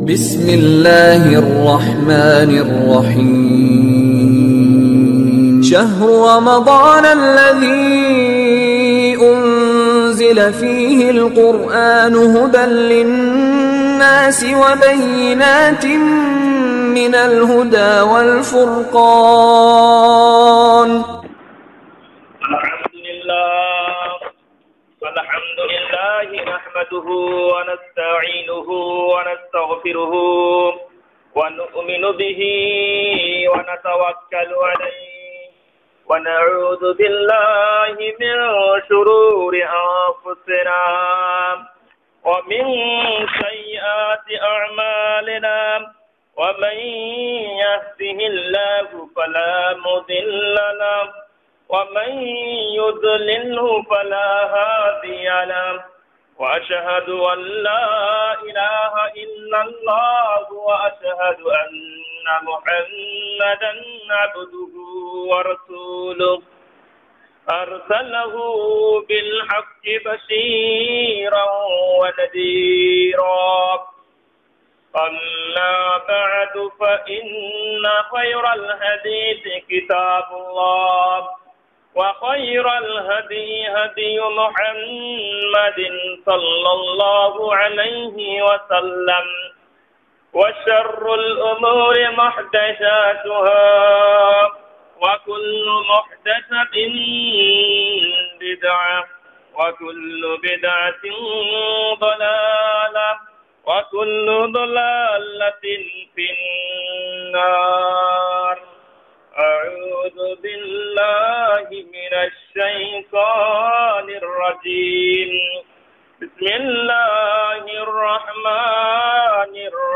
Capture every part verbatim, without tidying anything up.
بسم الله الرحمن الرحيم شهر رمضان الذي أنزل فيه القرآن هدى للناس وبينات من الهدى والفرقان الحمد لله الحمد لله نحمده ونستعينه ونستغفره ونؤمن به ونتوكل عليه ونعوذ بالله من شرور أنفسنا ومن سيئات أعمالنا ومن يهده الله فلا مضل له ومن يضلله فلا هادي له وأشهد أن لا إله إلا الله وأشهد أن محمدا عبده ورسوله أرسله بالحق بشيرا ونذيرا أما بعد فإن خير الحديث كتاب الله وخير الهدي هدي محمد صلى الله عليه وسلم وشر الأمور محدثاتها وكل محدثة بدعة وكل بدعة ضلالة وكل ضلالة في النار. أعوذ بالله من الشيطان الرجيم. بسم الله الرحمن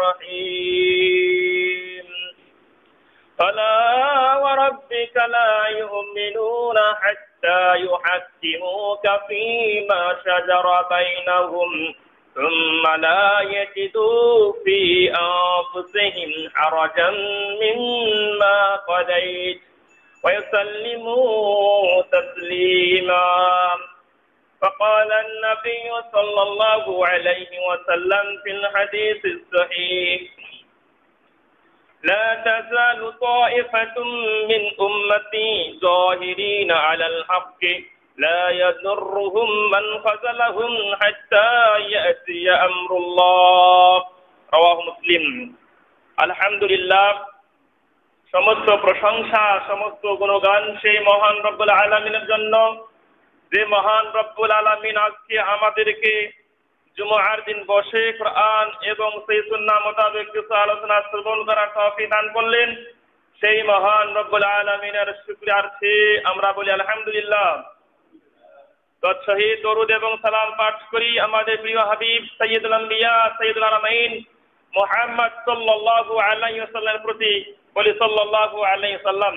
الرحيم. فلا وربك لا يؤمنون حتى يحكموك فيما شجر بينهم ثم لا يجدوا في أنفسهم حرجا مما قضيت ويسلموا تسليما. فقال النبي صلى الله عليه وسلم في الحديث الصحيح: لا تزال طائفة من أمتي ظاهرين على الحق لا يضرهم من خذلهم حتى يأتي أمر الله. رواه মুসলিম। আলহামদুলিল্লাহ, সমস্ত প্রশংসা সমস্ত গুণগান সেই মহান রব্বুল আলামিনের জন্য, যে মহান রব্বুল আলামিন আজকে আমাদেরকে জুমআর দিন বসে কোরআন এবং সেই সুন্নাহ মোতাবেক কিছু আলোচনা শ্রবণ করার তৌফিক দান করলেন। সেই মহান রব্বুল আলামিনের শুকরিয়ার্থে আমরা বলি আলহামদুলিল্লাহ। তৎসহিত দরুদ এবং সালাম পাঠ করি আমাদের প্রিয় হাবিব সাইয়্যিদুল আম্বিয়া সাইয়্যিদুল আলামিন মুহাম্মদ সাল্লাল্লাহু আলাইহি ওয়াসাল্লামের প্রতি, বলি সাল্লাল্লাহু আলাইহি ওয়াসাল্লাম।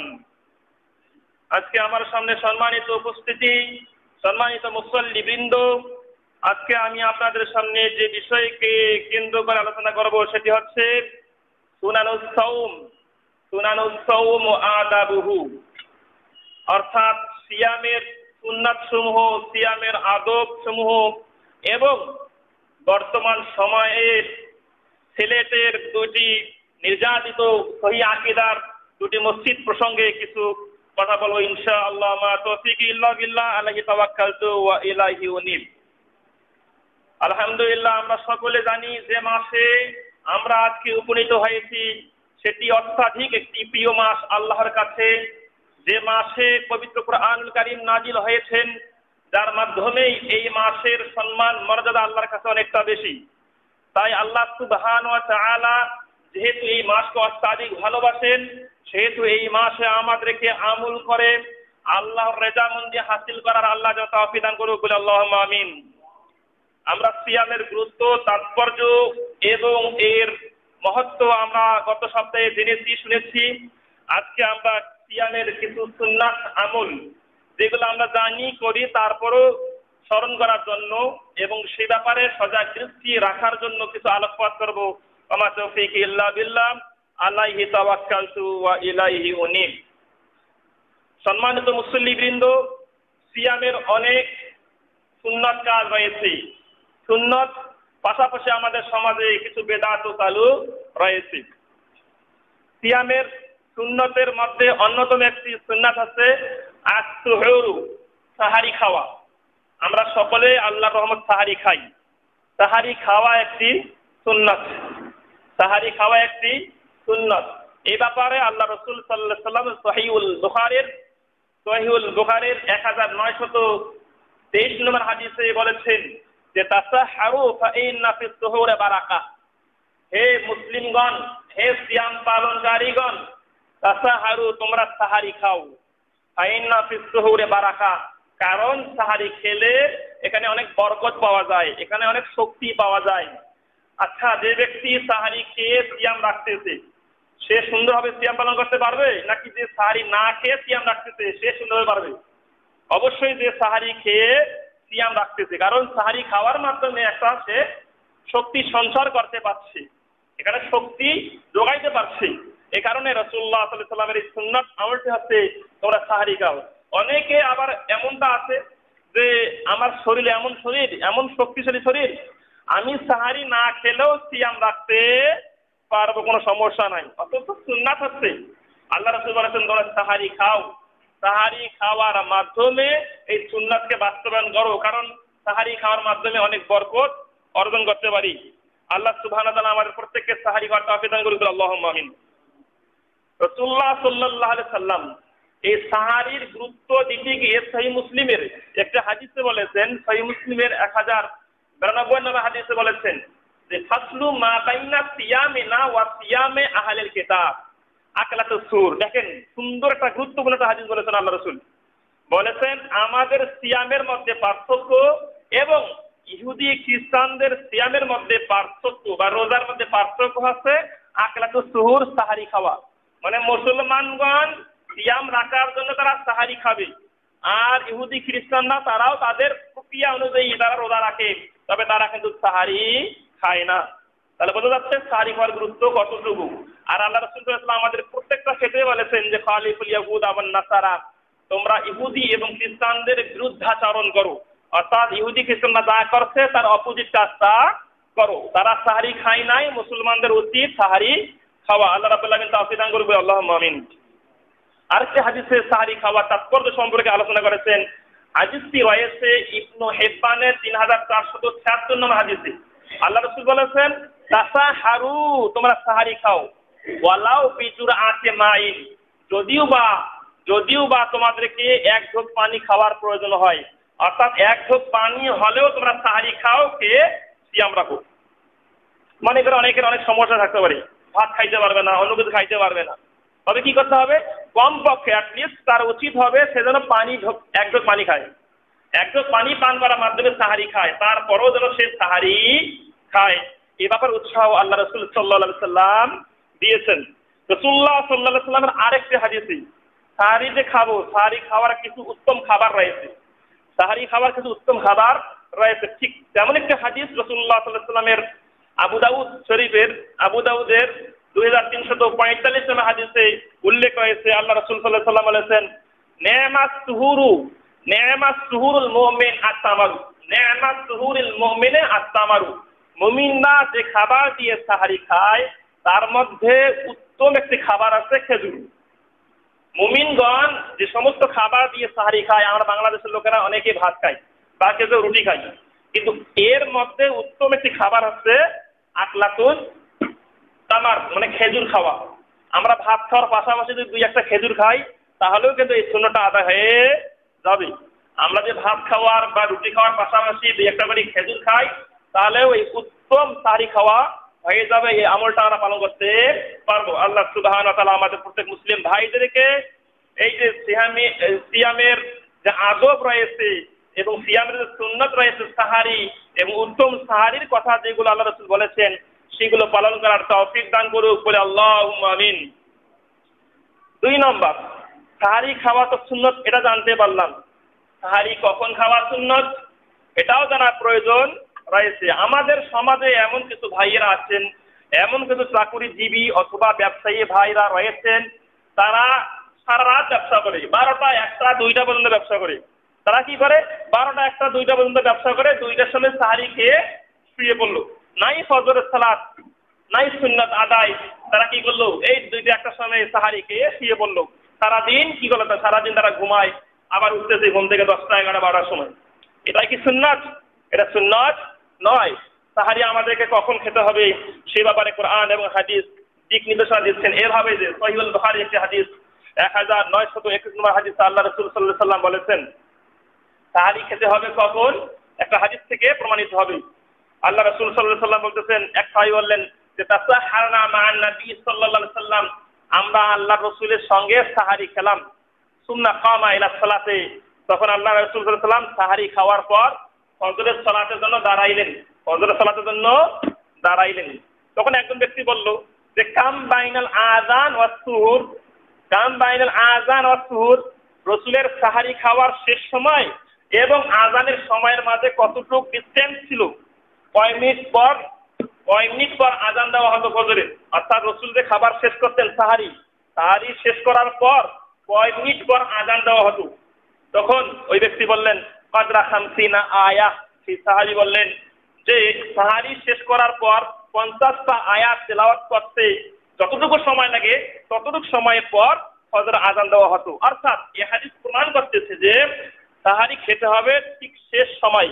আজকে আমার সামনে সম্মানিত উপস্থিতি, সম্মানিত মুসল্লিবৃন্দ, আজকে আমি আপনাদের সামনে যে বিষয়কে কেন্দ্র করে আলোচনা করব সেটি হচ্ছে সুনানুস সাওম সুনানুস সাওম ও আদাবুহু, অর্থাৎ সিয়ামের সুন্নাত সমূহ, সিয়ামের আদব সমূহ এবং বর্তমান সময়ে সিলেটের দুটি নির্যাতিত সহিহ আকীদার দুটি মসজিদ প্রসঙ্গে কিছু কথা বলবো ইনশাআল্লাহ। মা তৌফিকি ইল্লা বিল্লাহ, আলাইহি তাওয়াক্কালতু ওয়া ইলাইহি উনীব। আলহামদুলিল্লাহ, আমরা সকলে জানি যে মাসে আমরা আজকে উপনীত হয়েছি সেটি অত্যাধিক একটি প্রিয় মাস আল্লাহর কাছে। যে মাসে পবিত্র কুরআনুল কারীম নাজিল হয়েছেন, যার মাধ্যমেই এই মাসের সম্মান মর্যাদা আল্লাহর কাছে অনেকটা বেশি। তাই আল্লাহ সুবহানাহু ওয়া তাআলা যেহেতু এই মাসকে অত্যাধিক ভালোবাসেন, সেহেতু এই মাসে আমাদেরকে আমল করে আল্লাহর রেজামন্দি হাসিল করার আল্লাহ যত তৌফিক দান করুক, বলে আল্লাহুম্মা আমিন। আমরা সিয়ামের গুরুত্ব, তাৎপর্য এবং এর মহত্ব আমরা গত সপ্তাহে জেনেছি, শুনেছি। আজকে আমরা সিয়ামের কিছু সুন্নাত আমল, যেগুলো আমরা জানি করি, তারপরও স্মরণ করার জন্য এবং সে ব্যাপারে সজাগ দৃষ্টি রাখার জন্য কিছু আলোকপাত করব। ওয়া তৌফিকি ইল্লা বিল্লাহ, আলাইহি তাওয়াক্কালতু ওয়া ইলাইহি উনীব। সম্মানিত মুসল্লিবৃন্দ, সিয়ামের অনেক সুন্নত কাজ রয়েছে। সুন্নত পাশাপাশি আমাদের সমাজে কিছু বেদাত চালু রয়েছে। সিয়ামের সুন্নতের মধ্যে অন্যতম একটি সুন্নাত আছে আস-সুহুর, সাহারি খাওয়া। আমরা সকলে আল্লাহর রহমত সাহারি খাই। সাহারি খাওয়া একটি সুন্নাত, সাহারি খাওয়া একটি সুন্নাত। এই ব্যাপারে আল্লাহ রাসূল সাল্লাল্লাহু আলাইহি ওয়াসাল্লাম সহিহুল বুখারীর সহিহুল বুখারীর এক হাজার নয়শত তেইশ নম্বর হাদিসে বলেছেন যে তাসাহারু ফাইন্না ফিস সুহুরি বারাকা। হে মুসলিমগণ, হে সিয়াম পালনকারীগণ, তাসাহারু, তোমরা সাহারি খাও। ফাইন্না ফিস সুহুরি বারাকা, কারণ সাহারি খেলে এখানে অনেক বরকত পাওয়া যায়, এখানে অনেক শক্তি পাওয়া যায়। আচ্ছা, যে ব্যক্তি সাহারি খেয়ে সিয়াম রাখতেছে সে সুন্দরভাবে সিয়াম পালন করতে পারবে, নাকি যে সাহারি না খেয়ে সিয়াম রাখতেছে সে সুন্দরভাবে পারবে? অবশ্যই যে সাহারি খেয়ে সিয়াম রাখতেছে, কারণ সাহারি খাওয়ার মাধ্যমে একটা সে শক্তি সঞ্চার করতে পারছে, এখানে শক্তি যোগাইতে পারছে। এই কারণে রাসূলুল্লাহ সাল্লাল্লাহু আলাইহি ওয়াসাল্লামের এই সুন্নাত আমলটি হচ্ছে তোমরা সাহারি খাও। অনেকে আবার এমনটা আছে যে আমার শরীরে এমন শরীর, এমন শক্তিশালী শরীর, আমি সাহারি না খেলেও সিয়াম রাখতে পারবো, কোনো সমস্যা নাই। অথচ সুন্নাত হচ্ছে আল্লাহ রাসূল বলেছেন তোমরা সাহারি খাও। সাহারি খাওয়ার মাধ্যমে এই সুন্নাতকে বাস্তবায়ন করো, কারণ সাহারি খাওয়ার মাধ্যমে অনেক বরকত অর্জন করতে পারি। আল্লাহ সুবহানাহু ওয়া তাআলা আমাদের প্রত্যেককে সাহারি খাওয়ার তৌফিক দান করুন, আল্লাহুম্মা আমিন। রাসূলুল্লাহ সাল্লাল্লাহু আলাইহি সাল্লাম এই সাহারির গুরুত্ব দিতে গিয়ে সহিহ মুসলিমের একটা হাদিসে বলেছেন, সহিহ মুসলিমের এক হাজার বিরানব্বই নম্বর হাদিসে বলেছেন যে ফাসলু মা বাইনা সিয়ামিনা ওয়া সিয়ামে আহলিল কিতাব আকলাতুস সুর। দেখেন সুন্দর একটা গুরুত্বপূর্ণ একটা হাদিস বলেছেন আল্লাহ রাসূল। বলেছেন আমাদের সিয়ামের মধ্যে পার্থক্য এবং ইহুদি খ্রিস্টানদের সিয়ামের মধ্যে পার্থক্য বা রোজার মধ্যে পার্থক্য আছে আকলাতুস সুহুর, সাহারি খাওয়া। মানে মুসলমানগণ সিয়াম রাখার জন্য তারা সাহারি খাবে, আর ইহুদি খ্রিস্টানরা তারাও তাদের প্রক্রিয়া অনুযায়ী তারা রোজা রাখে, তবে তারা কিন্তু সাহারি খায় না। তাহলে বোঝা যাচ্ছে সাহারি খাওয়ার গুরুত্ব কতটুকু। আর আল্লাহ রাসূল সাল্লাল্লাহু আলাইহি ওয়াসাল্লাম আমাদের প্রত্যেকটা ক্ষেত্রে বলেছেন যে খালিফুল ইয়াহুদ ওয়ান নাসারা, তোমরা ইহুদি এবং খ্রিস্টানদের বিরুদ্ধাচরণ করো, অর্থাৎ ইহুদি খ্রিস্টানরা যা করছে তার অপোজিট কাজটা করো। তারা সাহারি খায় নাই, মুসলমানদের উচিত সাহারি খাওয়া। আল্লাহ রাব্বুল আলামিন তৌফিক দান করুন, আল্লাহুম্মা আমিন। আরেকটি হাদিসে সাহারি খাওয়ার তাৎপর্য সম্পর্কে আলোচনা করেছেন। হাদিসটি রয়েছে ইবনু হিব্বানের তিন হাজার চারশত ছিয়াত্তর নম্বর হাদিসে। আল্লাহ রাসূল বলেছেন তাসাহারু, তোমরা সাহারি খাও, ওয়ালাউ বিজুরআতি মাইন, যদিও বা যদিও বা তোমাদেরকে এক ঢোক পানি খাওয়ার প্রয়োজন হয়, অর্থাৎ এক ঢোক পানি হলেও তোমরা সাহারি খাও, খেয়ে সিয়াম রাখো। মনে করে অনেকের অনেক সমস্যা থাকতে পারে, ভাত খাইতে পারবে না, অন্য কিছু খাইতে পারবে না, তবে কি করতে হবে? কমপক্ষে অ্যাটলিস্ট তার উচিত হবে সে যেন পানি এক ঢোক পানি খায়, এক ঢোক পানি পান করার মাধ্যমে সাহারি খায়, তারপরেও যেন সে সাহারি খায়। এই ব্যাপার উৎসাহ আল্লাহ রাসূল সাল্লাল্লাহু আলাইহি সাল্লাম দিয়েছেন। রাসূলুল্লাহ সাল্লাল্লাহু আলাইহি সাল্লামের আরেকটি হাদিসে সাহারি যে খাবো, সাহারি খাওয়ার কিছু উত্তম খাবার রয়েছে, সাহারি খাবার কিছু উত্তম খাবার রয়েছে। ঠিক তেমন একটি হাদিস রাসূলুল্লাহ সাল্লাল্লাহু আলাইহি সাল্লামের আবু দাউদ শরীফের আবু দাউদের দুই হাজার তিনশত পঁয়তাল্লিশ নম্বর হাদিসে উল্লেখ রয়েছে। আল্লাহ রাসূল সাল্লাল্লাহু আলাইহি সাল্লাম বলেছেন নেমাস সুহুরু নেমাস সুহুরুল মুমিন আত-তামারু, নেমাস সুহুরুল মুমিনে আত-তামারু, মুমিনরা যে খাবার দিয়ে সাহারি খায় তার মধ্যে উত্তম একটি খাবার আছে খেজুর। মুমিনগণ যে সমস্ত খাবার দিয়ে সাহারি খায়, আমরা বাংলাদেশের লোকেরা অনেকে ভাত খাই বা কেউ রুটি খাই, কিন্তু এর মধ্যে উত্তম একটি খাবার হচ্ছে আকলাতুল তামার, মানে খেজুর খাওয়া। আমরা ভাত খাওয়ার পাশাপাশি যদি দুই একটা খেজুর খাই তাহলেও কিন্তু এই সুন্নতটা আদায় হয়ে যাবে। আমরা যে ভাত খাওয়ার বা রুটি খাওয়ার পাশাপাশি দুই একটা করে খেজুর খাই তাহলেও এই উত্তম সাহারি খাওয়া হয়ে যাবে, এই আমলটা আমরা পালন করতে পারবো। আল্লাহ সুবহানাহু ওয়া তাআলা আমাদের প্রত্যেক মুসলিম ভাইদেরকে এই যে সিয়ামে সিয়ামের যে আদব রয়েছে এবং সিয়ামের যে সুন্নত রয়েছে সাহারি এবং উত্তম সাহারির কথা যেগুলো আল্লাহ রাসূল বলেছেন সেগুলো পালন করার তৌফিক দান করুক, বলে আল্লাহুম্মা আমিন। দুই নম্বর, সাহারি খাওয়া তো সুন্নত, এটা জানতে পারলাম। সাহারি কখন খাওয়া সুন্নত এটাও জানার প্রয়োজন রয়েছে। আমাদের সমাজে এমন কিছু ভাইয়েরা আছেন, এমন কিছু চাকুরিজীবী অথবা ব্যবসায়ী ভাইরা রয়েছেন, তারা সারা রাত ব্যবসা করে, বারোটা একটা দুইটা পর্যন্ত ব্যবসা করে। তারা কি করে? বারোটা একটা দুইটা পর্যন্ত ব্যবসা করে, দুইটার সময় সাহারি খেয়ে শুয়ে পড়লো। নাই ফজরের সালাত, নাই সুন্নাত আদায়, তারা কি করলো? এই দুইটা একটা সময় সাহারি খেয়ে শুয়ে পড়লো। সারাদিন কি করলো? সারাদিন তারা ঘুমায়, আবার উঠতেছে ঘুম থেকে দশটা এগারো বারোটার সময়। এটাই কি সুন্নাত? এটা সুন্নাত নয়। সাহারি আমাদেরকে কখন খেতে হবে সে ব্যাপারে কোরআন এবং হাদিস দিক নির্দেশনা দিচ্ছেন এভাবে যে সহিহুল বুখারী একটি হাদিস এক হাজার নয়শত একুশ নম্বর হাদিস আল্লাহ রাসূল সাল্লাল্লাহু আলাইহি সাল্লাম বলেছেন সাহারি খেতে হবে কখন? একটা হাদিস থেকে প্রমাণিত হবে। আল্লাহ রাসূল সাল্লাল্লাহু আলাইহি সাল্লাম বলতেছেন, এক সাহাবী বললেন যে তাসাহারনা মা'আন নবী সাল্লাল্লাহু আলাইহি সাল্লাম, আমরা আল্লাহর রাসূলের সঙ্গে সাহারি খেলাম। সুম্মা কামা ইলা সালাতে, তখন আল্লাহ রাসূল সাল্লাল্লাহু আলাইহি সাল্লাম সাহারি খাওয়ার পর ফজরের সালাতের জন্য দাঁড়াইলেন। ফজরের সালাতের জন্য দাঁড়াইলেন। তখন একজন ব্যক্তি বলল যে কাম বাইনাল আযান ওয়াস সুহুর, কাম বাইনাল আযান ওয়াস সুহুর, রাসূলের সাহারি খাওয়ার শেষ সময় এবং আযানের সময়ের মাঝে কতটুকু ডিসটেন্স ছিল? কয় মিনিট পর কয় মিনিট পর আযান দেওয়া হতো ফজরে? অর্থাৎ রাসূল যে খাবার শেষ করতেন সাহারি, সাহারি শেষ করার পর কয় মিনিট পর আযান দেওয়া হতো? তখন ওই ব্যক্তি বললেন কদরা খামসিনা আয়া। সেই সাহাবী বললেন যে সাহারি শেষ করার পর পঞ্চাশটা আয়াত তেলাওয়াত করতে যতটুকু সময় লাগে ততটুকু সময়ের পর ফজর আযান দেওয়া হতো। অর্থাৎ এই হাদিস প্রমাণ করতেছে যে সাহারি খেতে হবে ঠিক শেষ সময়,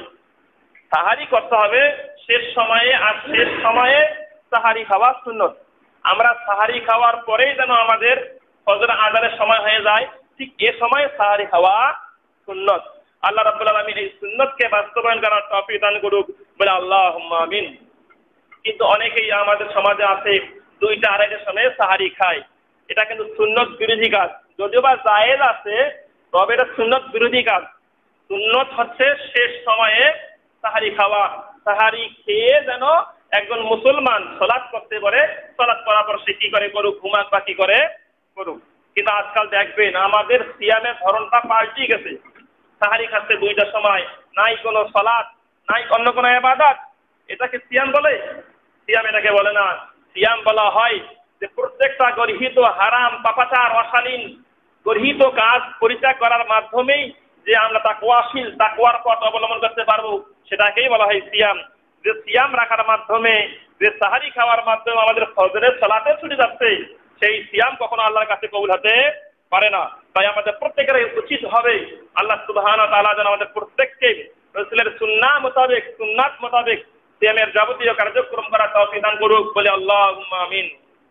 সাহারি করতে হবে শেষ সময়ে, আর শেষ সময়ে সাহারি খাওয়া সুন্নত। আমরা সাহারি খাওয়ার পরেই যেন আমাদের ফজর আযানের সময় হয়ে যায়, ঠিক এ সময় সাহারি খাওয়া সুন্নত। আল্লাহ রাব্বুল আলামিন এই সুন্নতকে বাস্তবায়ন করার তৌফিক দান করুক, বলে আল্লাহুম্মা আমিন। কিন্তু অনেকেই আমাদের সমাজে আছে দুইটা আড়াইটার সময় সাহারি খায়। এটা কিন্তু সুন্নত বিরোধী কাজ। যদিও বা জায়েজ আছে, তবে এটা সুন্নত বিরোধী কাজ। সুন্নত হচ্ছে শেষ সময়ে সাহারি খাওয়া। সাহারি খেয়ে যেন একজন মুসলমান সালাত করতে পারে, সালাত করার পর সে কি করে করুক, ঘুমাক বা কি করে করুক। কিন্তু আজকাল দেখবেন আমাদের সিয়ামের ধরনটা পাল্টে গেছে। সাহারি খাচ্ছে দুইটার সময়, নাই কোনো সালাত, নাই অন্য কোনো ইবাদত। এটাকে সিয়াম বলে? সিয়াম এটাকে বলে না। সিয়াম বলা হয় যে প্রত্যেকটা গর্হিত হারাম, পাপাচার, অশালীন গর্হিত কাজ পরিত্যাগ করার মাধ্যমেই যে আমরা তাকওয়াশীল, তাকওয়ার পথ অবলম্বন করতে পারবো, সেটাকেই বলা হয় সিয়াম। যে সিয়াম রাখার মাধ্যমে, যে সাহারি খাওয়ার মাধ্যমে আমাদের ফজরের সালাতে ছুটে যাচ্ছে, সেই সিয়াম কখনো আল্লাহর কাছে কবুল হতে পারে না। তাই আমাদের প্রত্যেকের উচিত হবে আল্লাহ সুবহানাহু ওয়া তাআলা যেন আমাদের প্রত্যেককে রাসূলের সুন্নাহ মোতাবেক, সুন্নাত মোতাবেক সিয়ামের যাবতীয় কার্যক্রম করার তৌফিক দান করুক, বলে আল্লাহুম্মা আমিন।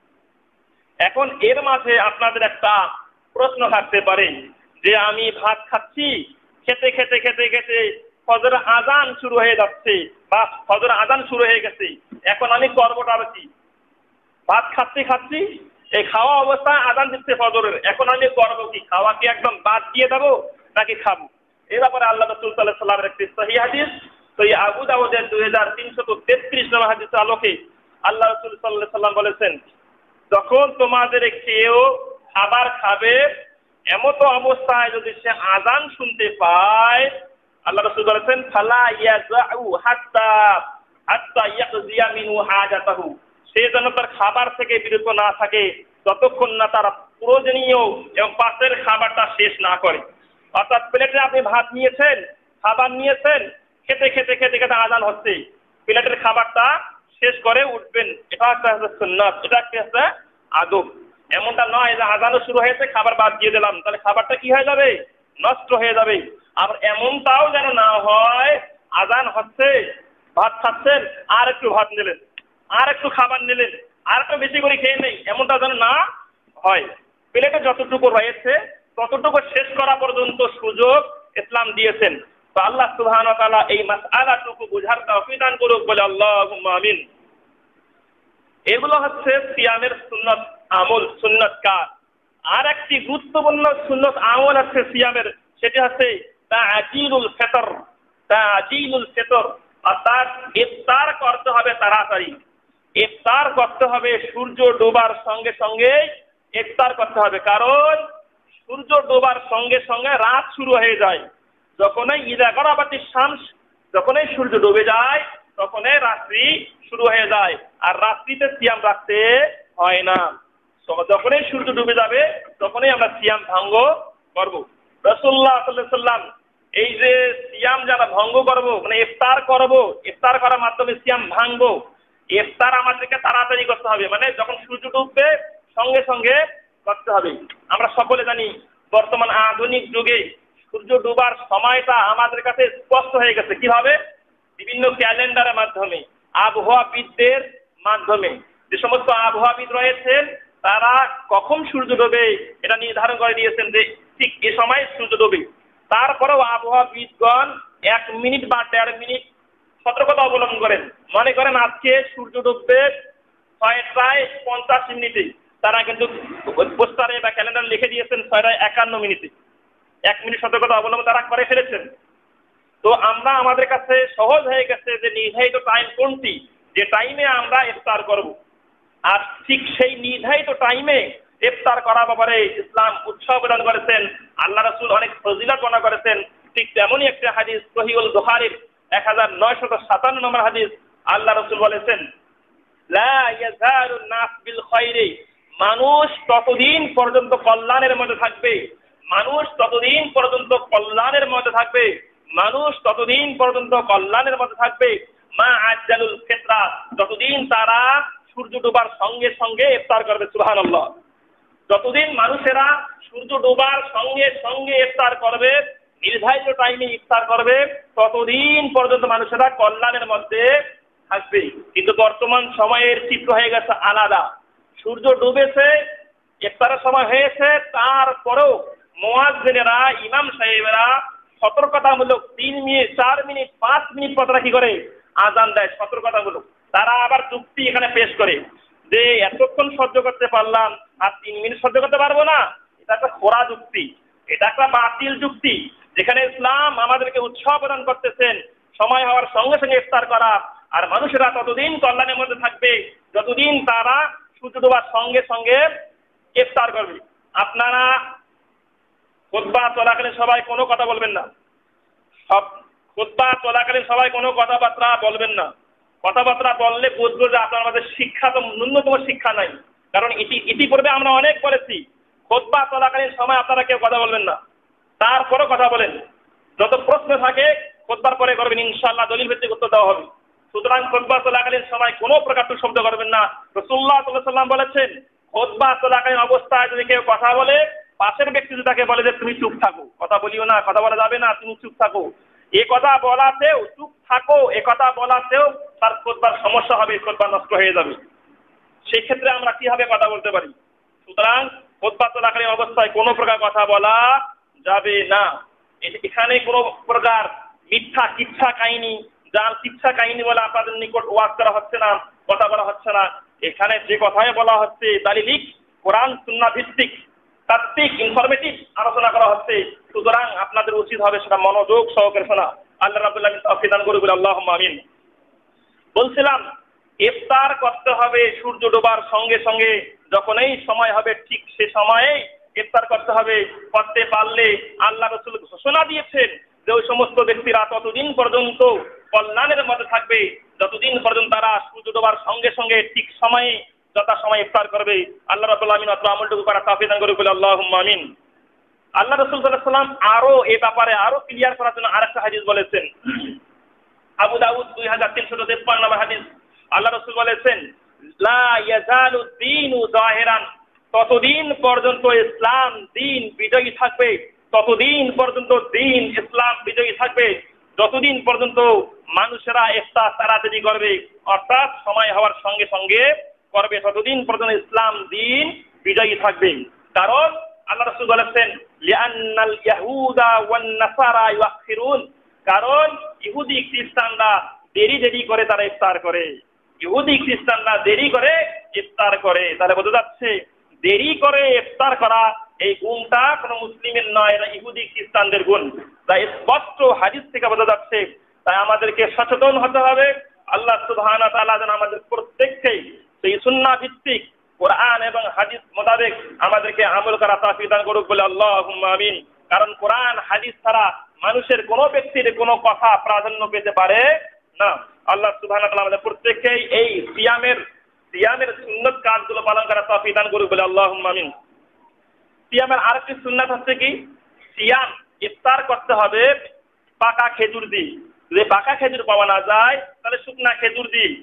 এখন এর মাঝে আপনাদের একটা প্রশ্ন থাকতে পারে যে আমি ভাত খাচ্ছি, খেতে খেতে খেতে খেতে ফজর আযান শুরু হয়ে যাচ্ছে বা ফজর আযান শুরু হয়ে গেছে, এখন আমি করবোটা কি? ভাত খাচ্ছি খাচ্ছি এই খাওয়া অবস্থায় আযান দিচ্ছে ফজরের, এখন আমি করবো কি? খাওয়া কি একদম বাদ দিয়ে দেবো নাকি খাবো? এই ব্যাপারে আল্লাহ রাসূল সাল্লাল্লাহু আলাইহি ওয়াসাল্লামের একটি সহিহ হাদিস, সহিহ আবু দাউদের দুই হাজার তিনশত তেত্রিশ নম্বর হাদিসের আলোকে আল্লাহ রাসূল সাল্লাল্লাহু আলাইহি ওয়াসাল্লাম বলেছেন, যখন তোমাদের কেউ খাবার খাবে এমত অবস্থায় যদি সে আযান শুনতে পায়, আল্লাহ রাসূল বলেছেন ফালা ইয়াযাউ হাত্তা হাত্তা ইয়াকযিয়া মিনহু হাজাতাহু, সে যেন তার খাবার থেকে বিরত না থাকে যতক্ষণ না তার প্রয়োজনীয় এবং পাতের খাবারটা শেষ না করে। অর্থাৎ প্লেটে আপনি ভাত নিয়েছেন, খাবার নিয়েছেন, খেতে খেতে খেতে খেতে আযান হচ্ছে, প্লেটের খাবারটা শেষ করে উঠবেন, এটা একটা সুন্নাত, এটা একটা আদব। এমনটা নয় যে আযানও শুরু হয়েছে খাবার বাদ দিয়ে দিলাম, তাহলে খাবারটা কি হয়ে যাবে? নষ্ট হয়ে যাবে। আবার এমনটাও যেন না হয় আযান হচ্ছে, ভাত খাচ্ছেন, আর একটু ভাত নিলেন, আর একটু খাবার নিলেন, আর একটু বেশি করে খেয়ে নেই, এমনটা যেন না হয়। প্লেটে যতটুকু রয়েছে ততটুকু শেষ করা পর্যন্ত সুযোগ ইসলাম দিয়েছেন। তো আল্লাহ সুবহানাহু ওয়া তাআলা এই মাসআলাটুকু বুঝার তৌফিক দান করুক, বলে আল্লাহুম্মা আমিন। এগুলো হচ্ছে সিয়ামের সুন্নত আমল, সুন্নত কাজ। আর একটি গুরুত্বপূর্ণ সুন্নত আমল আছে সিয়ামের, সেটি হচ্ছে তাজিলুল ফিতর। তাজিলুল ফিতর অর্থাৎ ইফতার করতে হবে তাড়াতাড়ি। ইফতার করতে হবে সূর্য ডোবার সঙ্গে সঙ্গে ইফতার করতে হবে, কারণ সূর্য ডোবার সঙ্গে সঙ্গে রাত শুরু হয়ে যায়। যখনই ইযা গরাবাতিশ শামস, যখনই সূর্য ডুবে যায় তখনই রাত্রি শুরু হয়ে যায়, আর রাত্রিতে সিয়াম রাখতে হয় না। যখনই সূর্য ডুবে যাবে তখনই আমরা সিয়াম ভঙ্গ করব। রাসূলুল্লাহ সাল্লাল্লাহু আলাইহি ওয়াসাল্লাম এই যে সিয়াম যারা ভঙ্গ করব, মানে ইফতার করব, ইফতার করার মাধ্যমে সিয়াম ভাঙবো, ইফতার আমাদেরকে তাড়াতাড়ি করতে হবে, মানে যখন সূর্য ডুববে সঙ্গে সঙ্গে করতে হবে। আমরা সকলে জানি বর্তমান আধুনিক যুগে সূর্য ডুবার সময়টা আমাদের কাছে স্পষ্ট হয়ে গেছে। কিভাবে? বিভিন্ন ক্যালেন্ডারের মাধ্যমে, আবহাওয়াবিদদের মাধ্যমে। যে সমস্ত আবহাওয়াবিদ রয়েছেন তারা কখন সূর্য ডোবে এটা নির্ধারণ করে দিয়েছেন যে ঠিক এ সময় সূর্য ডোবে। তারপরেও আবহাওয়াবিদগণ এক মিনিট বা দেড় মিনিট সতর্কতা অবলম্বন করেন। মনে করেন আজকে সূর্য ডুববে ছয়টায় পঞ্চাশ মিনিটে, তারা কিন্তু পোস্টারে বা ক্যালেন্ডার লিখে দিয়েছেন ছয়টায় একান্ন মিনিটে। এক মিনিট সতর্কতা অবলম্বন তারা করে ফেলেছেন। তো আমরা আমাদের কাছে সহজ হয়ে গেছে যে নির্ধারিত টাইম কোনটি, যে টাইমে আমরা ইফতার করব। আর ঠিক সেই নির্ধারিত টাইমে ইফতার করার ব্যাপারে ইসলাম উৎসাহ প্রদান করেছেন, আল্লাহ রাসূল অনেক ফজিলত বর্ণনা করেছেন। ঠিক তেমনই একটা হাদিস সহিহুল বুখারীর এক হাজার নয়শত সাতান্ন নম্বর হাদিস, আল্লাহ রাসূল বলেছেন, লা ইয়াজালুন নাস বিল খায়রি, মানুষ ততদিন পর্যন্ত কল্যাণের মধ্যে থাকবে, মানুষ ততদিন পর্যন্ত কল্যাণের মধ্যে থাকবে, মানুষ ততদিন পর্যন্ত কল্যাণের মধ্যে থাকবে মা আজ্জালুল ফিতরা, যতদিন তারা সূর্য ডোবার সঙ্গে সঙ্গে ইফতার করবে। সুবহানাল্লাহ। যতদিন মানুষেরা সূর্য ডোবার সঙ্গে সঙ্গে ইফতার করবে, নির্ধারিত টাইমে ইফতার করবে, ততদিন পর্যন্ত মানুষেরা কল্যাণের মধ্যে থাকবে। কিন্তু বর্তমান সময়ের চিত্র হয়ে গেছে আলাদা। সূর্য ডুবেছে, ইফতারের সময় হয়েছে, তারপরেও মুয়াজ্জিনেরা, ইমাম সাহেবেরা সতর্কতামূলক তিন মিনিট চার মিনিট পাঁচ মিনিট পর তারা কি করে আজান দেয় সতর্কতামূলক। তারা আবার যুক্তি এখানে পেশ করে যে এতক্ষণ সহ্য করতে পারলাম আর তিন মিনিট সহ্য করতে পারবো না, এটা একটা খোরা যুক্তি, এটা একটা বাতিল যুক্তি। যেখানে ইসলাম আমাদেরকে উৎসাহ প্রদান করতেছেন সময় হওয়ার সঙ্গে সঙ্গে ইফতার করা, আর মানুষেরা ততদিন কল্যাণের মধ্যে থাকবে যতদিন তারা সূর্য ডোবার সঙ্গে সঙ্গে ইফতার করবে। আপনারা খুতবা চলাকালীন সবাই কোনো কথা বলবেন না, সব খুতবা চলাকালীন সবাই কোনো কথাবার্তা বলবেন না। কথাবার্তা বললে বুঝবো যে আপনার আমাদের শিক্ষা তো ন্যূনতম শিক্ষা নাই। কারণ ইতি ইতিপূর্বে আমরা অনেক বলেছি খুতবা চলাকালীন সময় আপনারা কেউ কথা বলবেন না, তারপরও কথা বলেন। যত প্রশ্ন থাকে খুতবার পরে করবেন, ইনশাআল্লাহ দলিল ভিত্তিক উত্তর দেওয়া হবে। সুতরাং খুতবা চলাকালীন সময় কোনো প্রকার টু শব্দ করবেন না। রাসূলুল্লাহ সাল্লাল্লাহু আলাইহি ওয়াসাল্লাম বলেছেন, খুতবা চলাকালীন অবস্থায় যদি কেউ কথা বলে, পাশের ব্যক্তি যদি তাকে বলে যে তুমি চুপ থাকো, কথা বলিও না, কথা বলা যাবে না, তুমি চুপ থাকো, এ কথা বলাতেও চুপ থাকো এ কথা বলাতেও তার খুতবার সমস্যা হবে, খুতবা নষ্ট হয়ে যাবে। সেই ক্ষেত্রে আমরা কিভাবে কথা বলতে পারি? সুতরাং খুতবা চলাকালীন অবস্থায় কোনো প্রকার কথা বলা যাবে না। এখানে কোনো প্রকার মিথ্যা কিচ্ছা কাহিনী, যার কিচ্ছা কাহিনী বলে আপনাদের নিকট ওয়াজ করা হচ্ছে না, কথা বলা হচ্ছে না। এখানে যে কথাই বলা হচ্ছে দালিলিক কোরআন সুন্নাহ ভিত্তিক তাত্ত্বিক ইনফরমেটিভ আলোচনা করা হচ্ছে। সুতরাং আপনাদের উচিত হবে সেটা মনোযোগ সহকারে শোনা। আল্লাহ রাব্বুল আলামিন তৌফিক দান করুন, আল্লাহুম্মা আমিন। বলছিলাম ইফতার করতে হবে সূর্য ডোবার সঙ্গে সঙ্গে, যখন এই সময় হবে ঠিক সে সময়ে ইফতার করতে হবে। করতে পারলে আল্লাহ রাসূল ঘোষণা দিয়েছেন যে ওই সমস্ত ব্যক্তিরা ততদিন পর্যন্ত কল্যাণের মধ্যে থাকবে যতদিন পর্যন্ত তারা সূর্য ডোবার সঙ্গে সঙ্গে ঠিক সময়ে যথা সময় ইফতার করবে। আল্লাহ রাব্বুল আলামিন অত আমলটুকু করার তৌফিক দান করুন, আল্লাহুম্মা আমিন। আল্লাহ রাসূল সাল্লাল্লাহু আলাইহি ওয়াসাল্লাম আরো এই ব্যাপারে আরো ক্লিয়ার করার জন্য আরেকটা হাদিস বলেছেন, আবু দাউদ দুই হাজার তিনশো তেপ্পান্ন নম্বর হাদিস। আল্লাহ রাসূল বলেছেন, লা ইয়াজালু দীনু যাহিরান, ততদিন পর্যন্ত ইসলাম দিন বিজয়ী থাকবে, ততদিন পর্যন্ত দিন ইসলাম বিজয়ী থাকবে যতদিন পর্যন্ত মানুষেরা ইফতার তাড়াতাড়ি করবে, অর্থাৎ সময় হওয়ার সঙ্গে সঙ্গে করবে, ততদিন পর্যন্ত ইসলাম দিন বিজয়ী থাকবে। কারণ আল্লাহ রাসূল বলেছেন, লিআন্নাল ইয়াহুদা ওয়ান নাসারা ইউআখিরুন, কারণ ইহুদি খ্রিস্টানরা দেরি দেরি করে তারা ইফতার করে, ইহুদি খ্রিস্টানরা দেরি করে ইফতার করে। তাহলে বোঝা যাচ্ছে দেরি করে ইফতার করা এই গুণটা কোনো মুসলিমের নয়, এটা ইহুদি খ্রিস্টানদের গুণ। তাই স্পষ্ট হাদিস থেকে বোঝা যাচ্ছে। তাই আমাদেরকে সচেতন হতে হবে। আল্লাহ সুবহানাহু ওয়া তাআলা যেন আমাদের প্রত্যেককেই সেই সুন্নাহ ভিত্তিক কোরআন এবং হাদিস মোতাবেক আমাদেরকে আমল করা তৌফিক দান করুক বলে আল্লাহুম্মা আমিন। কারণ কোরআন হাদিস ছাড়া মানুষের কোনো ব্যক্তির কোনো কথা প্রাধান্য পেতে পারে না। আল্লাহ সুবহানাহু ওয়া তাআলা আমাদের প্রত্যেককেই এই সিয়ামের সিয়ামের সুন্নাত কাজগুলো পালন করা তৌফিক দান করুক বলে আল্লাহুম্মা আমিন। সিয়ামের আরেকটি সুন্নাত হচ্ছে কি, সিয়াম ইফতার করতে হবে পাকা খেজুর দিয়ে। যদি পাকা খেজুর পাওয়া না যায় তাহলে শুকনা খেজুর দিয়ে।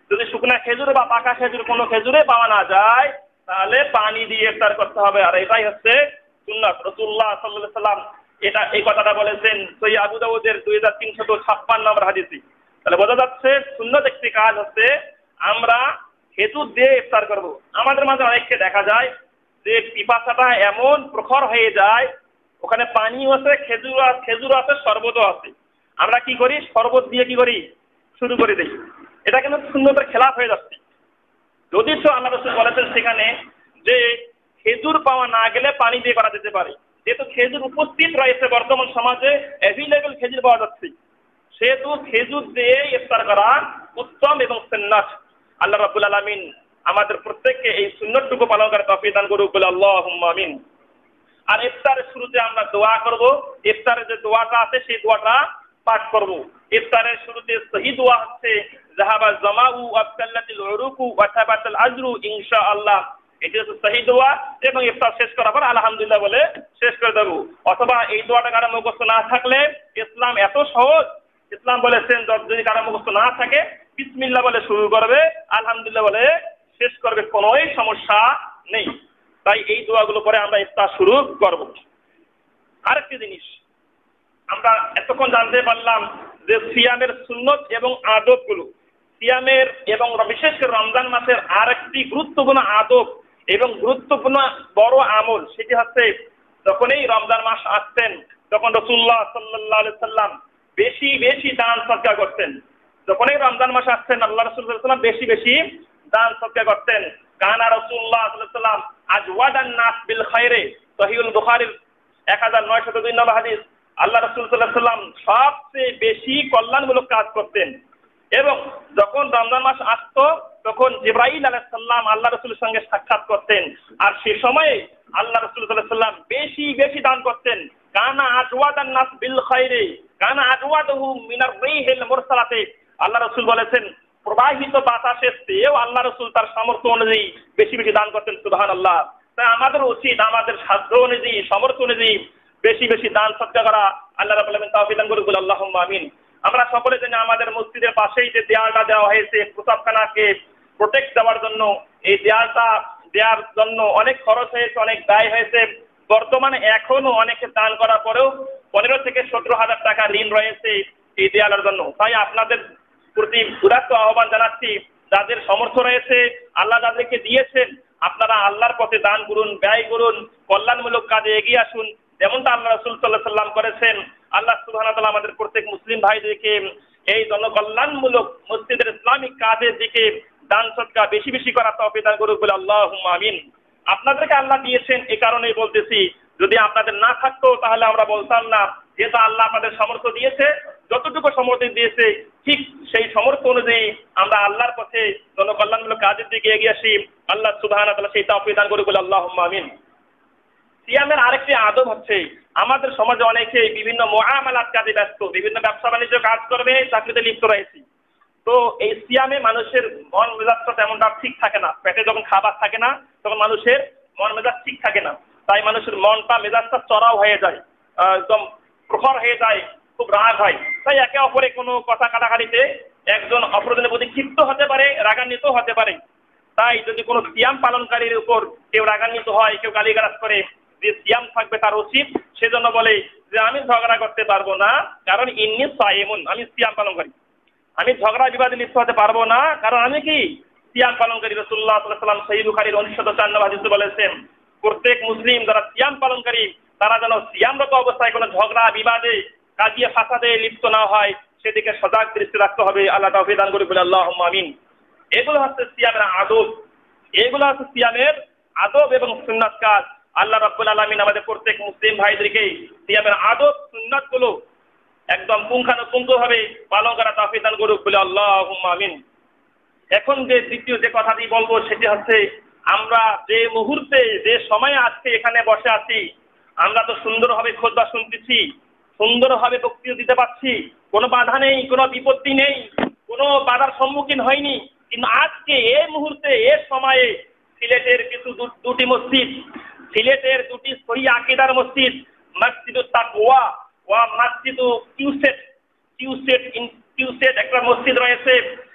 যদি শুকনা খেজুর বা পাকা খেজুর কোনো খেজুরে পাওয়া না যায় তাহলে পানি দিয়ে ইফতার করতে হবে। আর এটাই হচ্ছে সুন্নাত। রাসূলুল্লাহ সাল্লাল্লাহু আলাইহি সাল্লাম এটা এই কথাটা বলেছেন সহিহ আবু দাউদের দুই হাজার তিনশত ছাপ্পান্ন নম্বর হাদিসে। তাহলে বোঝা যাচ্ছে সুন্নাত একটি কাজ হচ্ছে আমরা খেজুর দিয়ে ইফতার করব। আমাদের মাঝে অনেককে দেখা যায় যে পিপাসাটা এমন প্রখর হয়ে যায়, ওখানে পানিও আছে, খেজুর খেজুর আছে, শরবতও আছে। আমরা কি করি, শরবত দিয়ে কি করি শুরু করে দিই। এটা কিন্তু সুন্নতের খেলাফ হয়ে যাচ্ছে। যদি তো আল্লাহ রাসূল বলেছেন সেখানে যে খেজুর পাওয়া না গেলে পানি দিয়ে করা যেতে পারে, যেহেতু খেজুর উপস্থিত রয়েছে বর্তমান সমাজে, অ্যাভেলেবল খেজুর পাওয়া যাচ্ছে, সেহেতু খেজুর দিয়ে ইফতার করা উত্তম এবং সুন্নাত। আল্লাহ রাব্বুল আলামিন আমাদের প্রত্যেককে এই সুন্নাতটুকু পালন করার তৌফিক দান করুক বলে আল্লাহুম্মা আমিন। আর ইফতারের শুরুতে আমরা দোয়া করব। ইফতারের যে দোয়াটা আছে সেই দোয়াটা পাঠ করব। ইফতারের শুরুতে সহি দোয়া হচ্ছে যাহাবা জামাউ ওয়াবতাল্লাতিল উরুকু ওয়া তাবাতাল আজরু ইনশাআল্লাহ। এটি হচ্ছে সহি দোয়া এবং ইফতার শেষ করার পর আলহামদুলিল্লাহ বলে শেষ করে দেব। অথবা এই দোয়াটা কারো মুখস্থ না থাকলে, ইসলাম এত সহজ, ইসলাম বলেছেন যদি কারো মুখস্থ না থাকে বিসমিল্লাহ বলে শুরু করবে, আলহামদুলিল্লাহ বলে শেষ করবে, কোনোই সমস্যা নেই। তাই এই দোয়াগুলো পরে আমরা ইফতার শুরু করব। আরেকটি জিনিস আমরা এতক্ষণ জানতে পারলাম যে সিয়ামের সুন্নত এবং আদবগুলো। সিয়ামের এবং বিশেষ করে রমজান মাসের আরেকটি গুরুত্বপূর্ণ আদব এবং গুরুত্বপূর্ণ বড় আমল, সেটি হচ্ছে যখনই রমজান মাস আসতেন তখন রাসূলুল্লাহ সাল্লাল্লাহু আলাইহি সাল্লাম বেশি বেশি দান সদকা করতেন। যখনই রমজান মাস আসতেন আল্লাহ রাসূল সাল্লাল্লাহু আলাইহি সাল্লাম বেশি বেশি দান সদকা করতেন। কানা রাসূলুল্লাহ সাল্লাল্লাহু আলাইহি সাল্লাম আজওয়াদান নাস বিল খায়রে, সহিহুল বুখারীর এক হাজার নয়শত দুই নম্বর হাদিস। আল্লাহ রাসূল সাল্লাল্লাহু আলাইহি সাল্লাম সবচেয়ে বেশি কল্যাণমূলক কাজ করতেন। এবং যখন রমজান মাস আসতো তখন জিবরাইল আলাইহিস সালাম আল্লাহ রাসূলের সঙ্গে সাক্ষাৎ করতেন, আর সেই সময়ে আল্লাহ রাসূল সাল্লাল্লাহু আলাইহি সাল্লাম বেশি বেশি দান করতেন। কানা আজওয়াদান নাস বিল খায়রে কানা আজওয়াদুহু মিনার রিহিল মুরসালাতে। আল্লাহ রাসূল বলেছেন প্রবাহিত বাতাসের চেয়েও আল্লাহ রাসূল তার সামর্থ্য অনুযায়ী বেশি বেশি দান করতেন। সুবহানাল্লাহ। তাই আমাদের উচিত আমাদের সাধ্য অনুযায়ী, সামর্থ্য অনুযায়ী বেশি বেশি দান সদকা করা। আল্লাহ রাব্বুল আলামিন তৌফিক দান করুন, আল্লাহুম্মা আমিন। আমরা সকলে জানি আমাদের মসজিদের পাশেই যে দেয়ালটা দেওয়া হয়েছে প্রসাবখানাকে প্রোটেক্ট দেওয়ার জন্য, এই দেয়ালটা দেওয়ার জন্য অনেক খরচ হয়েছে, অনেক ব্যয় হয়েছে। বর্তমানে এখনো অনেকে দান করার পরেও পনেরো থেকে সতেরো হাজার টাকা ঋণ রয়েছে এই দেয়ালের জন্য। তাই আপনাদের প্রতি উদাত্ত আহ্বান জানাচ্ছি, যাদের সামর্থ্য রয়েছে, আল্লাহ যাদেরকে দিয়েছেন, আপনারা আল্লাহর পথে দান করুন, ব্যয় করুন, কল্যাণমূলক কাজে এগিয়ে আসুন, যেমনটা আল্লাহ রাসূল সাল্লাল্লাহু আলাইহি সাল্লাম করেছেন। আল্লাহ সুবহানাহু ওয়া তাআলা আমাদের প্রত্যেক মুসলিম ভাইদেরকে এই জনকল্যাণমূলক মসজিদের ইসলামিক কাজের দিকে দান সদকা বেশি বেশি করার তৌফিক দান করুক বলে আল্লাহুম্মা আমিন। আপনাদেরকে আল্লাহ দিয়েছেন এই কারণেই বলতেছি, যদি আপনাদের না থাকতো তাহলে আমরা বলতাম না। যেহেতু আল্লাহ আপনাদের সামর্থ্য দিয়েছে, যতটুকু সামর্থ্য দিয়েছে ঠিক সেই সামর্থ্য অনুযায়ী আমরা আল্লাহর পথে জনকল্যাণমূলক কাজের দিকে এগিয়ে আসি। আল্লাহ সুবহানাহু ওয়া তাআলা সেই তৌফিক দান করুক বলে আল্লাহুম্মা আমিন। সিয়ামের আরেকটি আদব হচ্ছে আমাদের সমাজে অনেকে বিভিন্ন মুআমালাত কাজে ব্যস্ত, বিভিন্ন ব্যবসা বাণিজ্য কাজ করবে, চাকরিতে লিপ্ত রয়েছে। তো এই সিয়ামে মানুষের মন মেজাজটা তেমনটা ঠিক থাকে না। পেটে যখন খাবার থাকে না তখন মানুষের মন মেজাজ ঠিক থাকে না। তাই মানুষের মনটা মেজাজটা চড়াও হয়ে যায়, একদম প্রখর হয়ে যায়, খুব রাগ হয়। তাই একে অপরে কোনো কথা কাটাকাটিতে একজন অপরজনের প্রতি ক্ষিপ্ত হতে পারে, রাগান্বিত হতে পারে। তাই যদি কোনো সিয়াম পালনকারীর উপর কেউ রাগান্বিত হয়, কেউ গালিগালাজ করে, যে সিয়াম থাকবে তার উচিত সেজন্য বলে যে আমি ঝগড়া করতে পারবো না, কারণ ইন্নী সাইমুন, আমি সিয়াম পালনকারী। আমি ঝগড়া বিবাদে লিপ্ত হতে পারবো না, কারণ আমি কি সিয়াম পালনকারী। রাসূলুল্লাহ সাল্লাল্লাহু আলাইহি ওয়াসাল্লাম সহিহ বুখারীর উনিশশো চার নম্বর হাদিসে বলেছেন, প্রত্যেক মুসলিম যারা সিয়াম পালনকারী তারা যেন সিয়ামরত অবস্থায় কোনো ঝগড়া বিবাদে কাজিয়ে ফাসাদে লিপ্ত না হয়, সেদিকে সজাগ দৃষ্টি রাখতে হবে। আল্লাহ তৌফিক দান করুন বলে আল্লাহুম্মা আমিন। এগুলো হচ্ছে সিয়ামের আদব, এগুলো হচ্ছে সিয়ামের আদব এবং সুন্নাত কাজ। আল্লাহ রাব্বুল আলামিন আমাদের প্রত্যেক মুসলিম ভাইদেরকে সিয়ামের আদব সুন্নাতগুলো একদম পুঙ্খানুপুঙ্খভাবে পালন করা তৌফিক দান করুক বলে আল্লাহুম্মা আমিন। এখন যে দ্বিতীয় যে কথাটি বলবো সেটি হচ্ছে, আমরা যে মুহূর্তে যে সময়ে আজকে এখানে বসে আছি, আমরা তো সুন্দরভাবে খুতবা শুনতেছি, সুন্দরভাবে বক্তৃতা দিতে পারছি, কোনো বাধা নেই, কোনো বিপত্তি নেই, কোনো বাধার সম্মুখীন হয়নি। কিন্তু আজকে এই মুহূর্তে এ সময়ে সিলেটের কিছু দুটি মসজিদ, সিলেটের দুটি সহি আকীদার মসজিদ, মসজিদুত তাকওয়া ওয়া মসজিদু কিউসেট, কিউসেট কিউসেট একটা মসজিদ রয়েছে,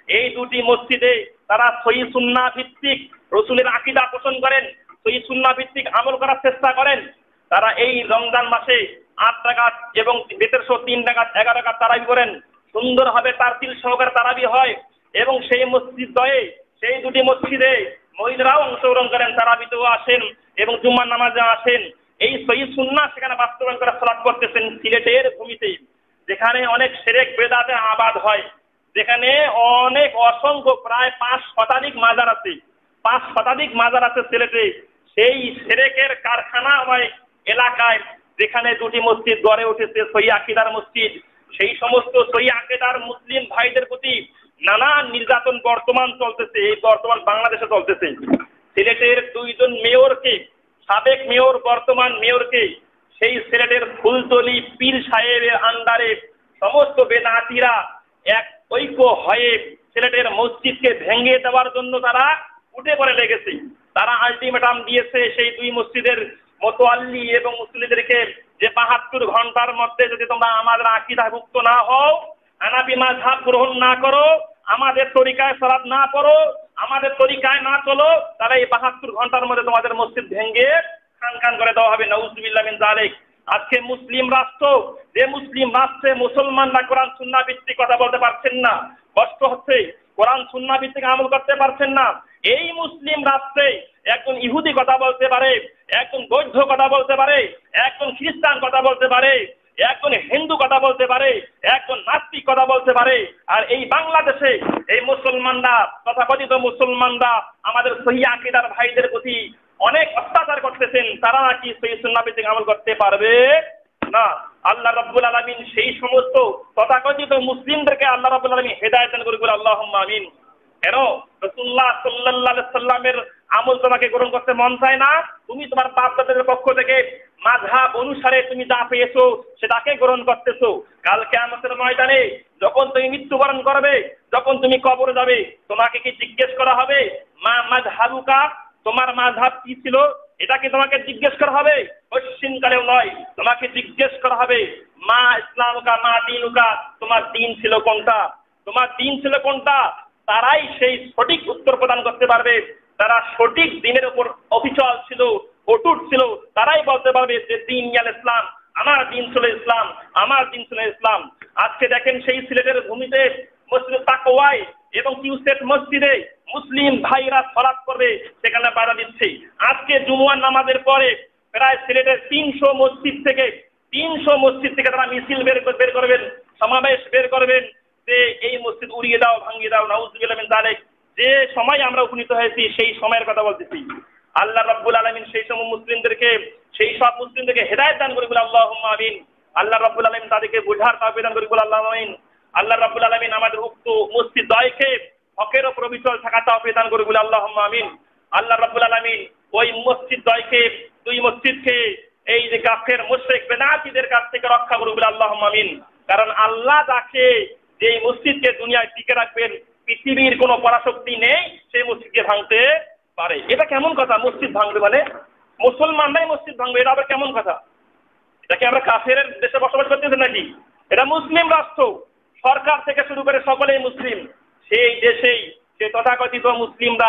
এই দুটি মসজিদে তারা সহিহ সুন্নাহ ভিত্তিক রাসূলের আকীদা পোষণ করেন, সহিহ সুন্নাহ ভিত্তিক আমল করার চেষ্টা করেন। তারা এই রমজান মাসে আট রাকাত এবং বেতের সহ তিন রাকাত এগারো রাকাত তারাবি করেন, সুন্দরভাবে তারতিল সহকারে তারাবি হয় এবং সেই মসজিদ দয়ে সেই দুটি মসজিদে মহিলারাও অংশগ্রহণ করেন, তারাবিতেও আসেন এবং জুম্মার নামাজে আসেন। এই সহিহ সুন্নাহ সেখানে বাস্তবায়ন করে সালাত করতেছেন সিলেটের ভূমিতে, যেখানে অনেক শিরক বেদাতে আবাদ হয়, যেখানে অনেক অসংখ্য প্রায় পাঁচ শতাধিক মাজার আছে, পাঁচ শতাধিক মাজার আছে সিলেটে। সেই শিরকের কারখানাময় এলাকায় যেখানে দুটি মসজিদ গড়ে উঠেছে সহিহ আকীদার মসজিদ, সেই সমস্ত সহিহ আকীদার মুসলিম ভাইদের প্রতি নানান নির্যাতন বর্তমান চলতেছে, এই বর্তমান বাংলাদেশে চলতেছে। সিলেটের দুইজন মেয়রকে, সাবেক মেয়র বর্তমান মেয়রকে সেই সিলেটের ফুলতলি পীর সাহেবের আন্ডারে সমস্ত বেদাতীরা এক ঐক্য হয়ে সিলেটের মসজিদকে ভেঙে দেওয়ার জন্য তারা উঠে পড়ে লেগেছে। তারা আলটিমেটাম দিয়েছে সেই দুই মসজিদের মোতোয়াল্লি এবং মুসল্লিদেরকে যে বাহাত্তর ঘন্টার মধ্যে যদি তোমরা আমাদের আকীদাভুক্ত না হও, হানাফি মাযহাব গ্রহণ না করো, আমাদের তরিকায় সালাত না পড়ো, আমাদের তরিকায় না চলো, তাহলে এই বাহাত্তর ঘন্টার মধ্যে তোমাদের মসজিদ ভেঙে খান খান করে দেওয়া হবে। নাউযুবিল্লাহ মিন যালিক। আজকে মুসলিম রাষ্ট্র, যে মুসলিম রাষ্ট্রে মুসলমানরা কোরআন সুন্নাহ ভিত্তিক কথা বলতে পারছেন না, কষ্ট হচ্ছে, কোরআন সুন্নাহ ভিত্তিক আমল করতে পারছেন না, এই মুসলিম রাষ্ট্রে একজন ইহুদি কথা বলতে পারে, একজন বৌদ্ধ কথা বলতে পারে, একজন খ্রিস্টান কথা বলতে পারে, একজন হিন্দু কথা বলতে পারে, একজন নাস্তিক কথা বলতে পারে। আর এই বাংলাদেশে এই মুসলমানরা, তথাকথিত মুসলমানরা আমাদের সহিহ আকীদার ভাইদের প্রতি অনেক অত্যাচার করতেছেন, তারা নাকি সহিহ সুন্নাহ ভিত্তিক আমল করতে পারবে না। আল্লাহ রাব্বুল আলামিন সেই সমস্ত তথাকথিত মুসলিমদেরকে আল্লাহ রাব্বুল আলামিন হেদায়েত দান করুন, আল্লাহুম্মা আমিন। কেন রাসূলুল্লাহ সাল্লাল্লাহু আলাইহি সাল্লামের আমল তোমাকে গ্রহণ করতে মন চায় না? তুমি তোমার বাপ দাদাদের পক্ষ থেকে মাযহাব অনুসারে তুমি যা পেয়েছো সেটাকে গ্রহণ করতেছো। কাল কিয়ামতের ময়দানে যখন তুমি মৃত্যুবরণ করবে, যখন তুমি কবরে যাবে, তোমাকে কি জিজ্ঞেস করা হবে মা মাযহাবুকা, তোমার মাযহাব কি ছিল? এটা কি তোমাকে জিজ্ঞেস করা হবে? পশ্চিমকালেও নয়, তোমাকে জিজ্ঞেস করা হবে মা ইসলামুকা মা দীনুকা, তোমার দিন ছিল কোনটা, তোমার দিন ছিল কোনটা। তারাই সেই সঠিক উত্তর প্রদান করতে পারবে, তারা সঠিক দিনের উপর অবিচল ছিল, অটুট ছিল, তারাই বলতে পারবে যে দিন ইয়াল ইসলাম, আমার দিন ছিল ইসলাম, আমার দিন ছিল ইসলাম। আজকে দেখেন সেই সিলেটের ভূমিতে মসজিদ তাকওয়ায় এবং কিউসেট মসজিদে মুসলিম ভাইরা সালাত করবে, সেখানে বাধা দিচ্ছে। আজকে জুমুয়ার নামাজের পরে প্রায় সিলেটের তিনশো মসজিদ থেকে তিনশো মসজিদ থেকে তারা মিছিল বের বের করবেন, সমাবেশ বের করবেন যে এই মসজিদ উড়িয়ে দাও, ভাঙিয়ে দাও। নাউযুবিল্লাহ মিন যালিক। যে সময় আমরা উপনীত হয়েছি সেই সময়ের কথা বলতেছি। আল্লাহ রাব্বুল আলামিন সেই সব মুসলিমদেরকে, সেই সব মুসলিমদেরকে হেদায়েত দান করে, বলে আল্লাহুম্মা আমিন। আল্লাহ রাব্বুল আলামিন তাদেরকে বুঝার তৌফিক দান করে, বলে আল্লাহুম্মা আমিন। আল্লাহ রাব্বুল আলামিন আমাদের উক্ত মসজিদ দয়কে হকের উপর অবিচল থাকা তৌফিক দান করে, বলে আল্লাহুম্মা আমিন। আল্লাহ রাব্বুল আলামিন ওই মসজিদ দয়কে, দুই মসজিদকে এই যে কাফের মুশরিক বেদাতীদের কাছ থেকে রক্ষা করুন, বলে আল্লাহুম্মা আমিন। কারণ আল্লাহ যাকে, যে মসজিদকে দুনিয়ায় টিকে রাখবেন, পৃথিবীর কোনো পরাশক্তি নেই সেই মসজিদকে ভাঙতে পারে। এটা কেমন কথা? মসজিদ ভাঙবে মানে মুসলমানরাই মসজিদ ভাঙবে, এটা আবার কেমন কথা? এটা কি আমরা কাফের দেশে বসবাস করতেছি নাকি? এটা মুসলিম রাষ্ট্র, সরকার থেকে শুরু করে সকলেই মুসলিম। সেই দেশেই সে তথাকথিত মুসলিমরা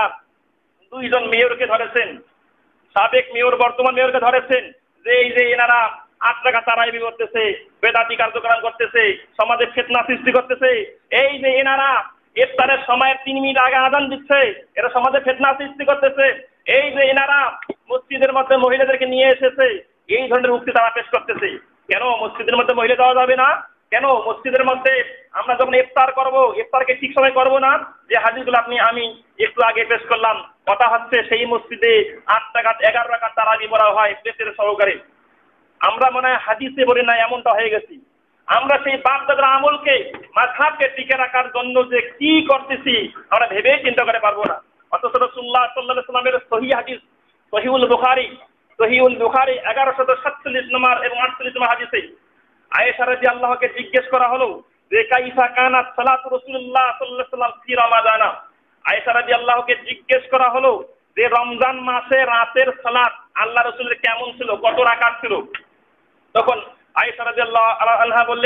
দুইজন মেয়রকে ধরেছেন, সাবেক মেয়র বর্তমান মেয়রকে ধরেছেন, যে এই যে এনারা আট টাকা তারাবি করতেছে, বেদাতি কার্যক্রম করতেছে, সমাজে ফিতনা সৃষ্টি করতেছে। এই যে এনারা ইফতারের সময় তিন মিনিট আগে আযান দিচ্ছে, এরা সমাজে ফিতনা সৃষ্টি করতেছে। এই যে এনারা মসজিদের মধ্যে মহিলাদেরকে নিয়ে এসেছে, এই ধরনের উক্তি তারা পেশ করতেছে। কেন মসজিদের মধ্যে মহিলা দেওয়া যাবে না? কেন মসজিদের মধ্যে আমরা যখন ইফতার করব, ইফতারকে ঠিক সময় করব না? যে হাদিসগুলো আপনি আমি একটু আগে পেশ করলাম, কথা হচ্ছে সেই মসজিদে আট টাকা এগারো টাকা তারাবি পড়া হয় পেটের সহকারে। আমরা মনে হয় হাদিসে বলি না, এমনটা হয়ে গেছি। আমরা সেই বাপ দাদার আমলকে, মাযহাবকে টিকে রাখার জন্য যে কি করতেছি আমরা ভেবে চিন্তা করে পারবো না। অথচ রাসূলুল্লাহ সাল্লাল্লাহু আলাইহি ওয়াসাল্লামের সহিহ হাদিস, সহিহুল বুখারী, সহিহুল বুখারী এগারোশত সাতচল্লিশ নম্বর এবং আটচল্লিশ নম্বর হাদিসে আয়েশা রাদিয়াল্লাহুকে জিজ্ঞেস করা হলো যে কাইফা কানাত সালাতু রাসূলুল্লাহ সাল্লাল্লাহু আলাইহি ওয়াসাল্লাম ফি রমাদান। আয়েশা রাদিয়াল্লাহুকে জিজ্ঞেস করা হলো যে রমজান মাসে রাতের সালাত আল্লাহ রাসূলের কেমন ছিল, কত রাকাত ছিল? তখন আয়েশা রাদিয়াল্লাহু আনহা বললেন,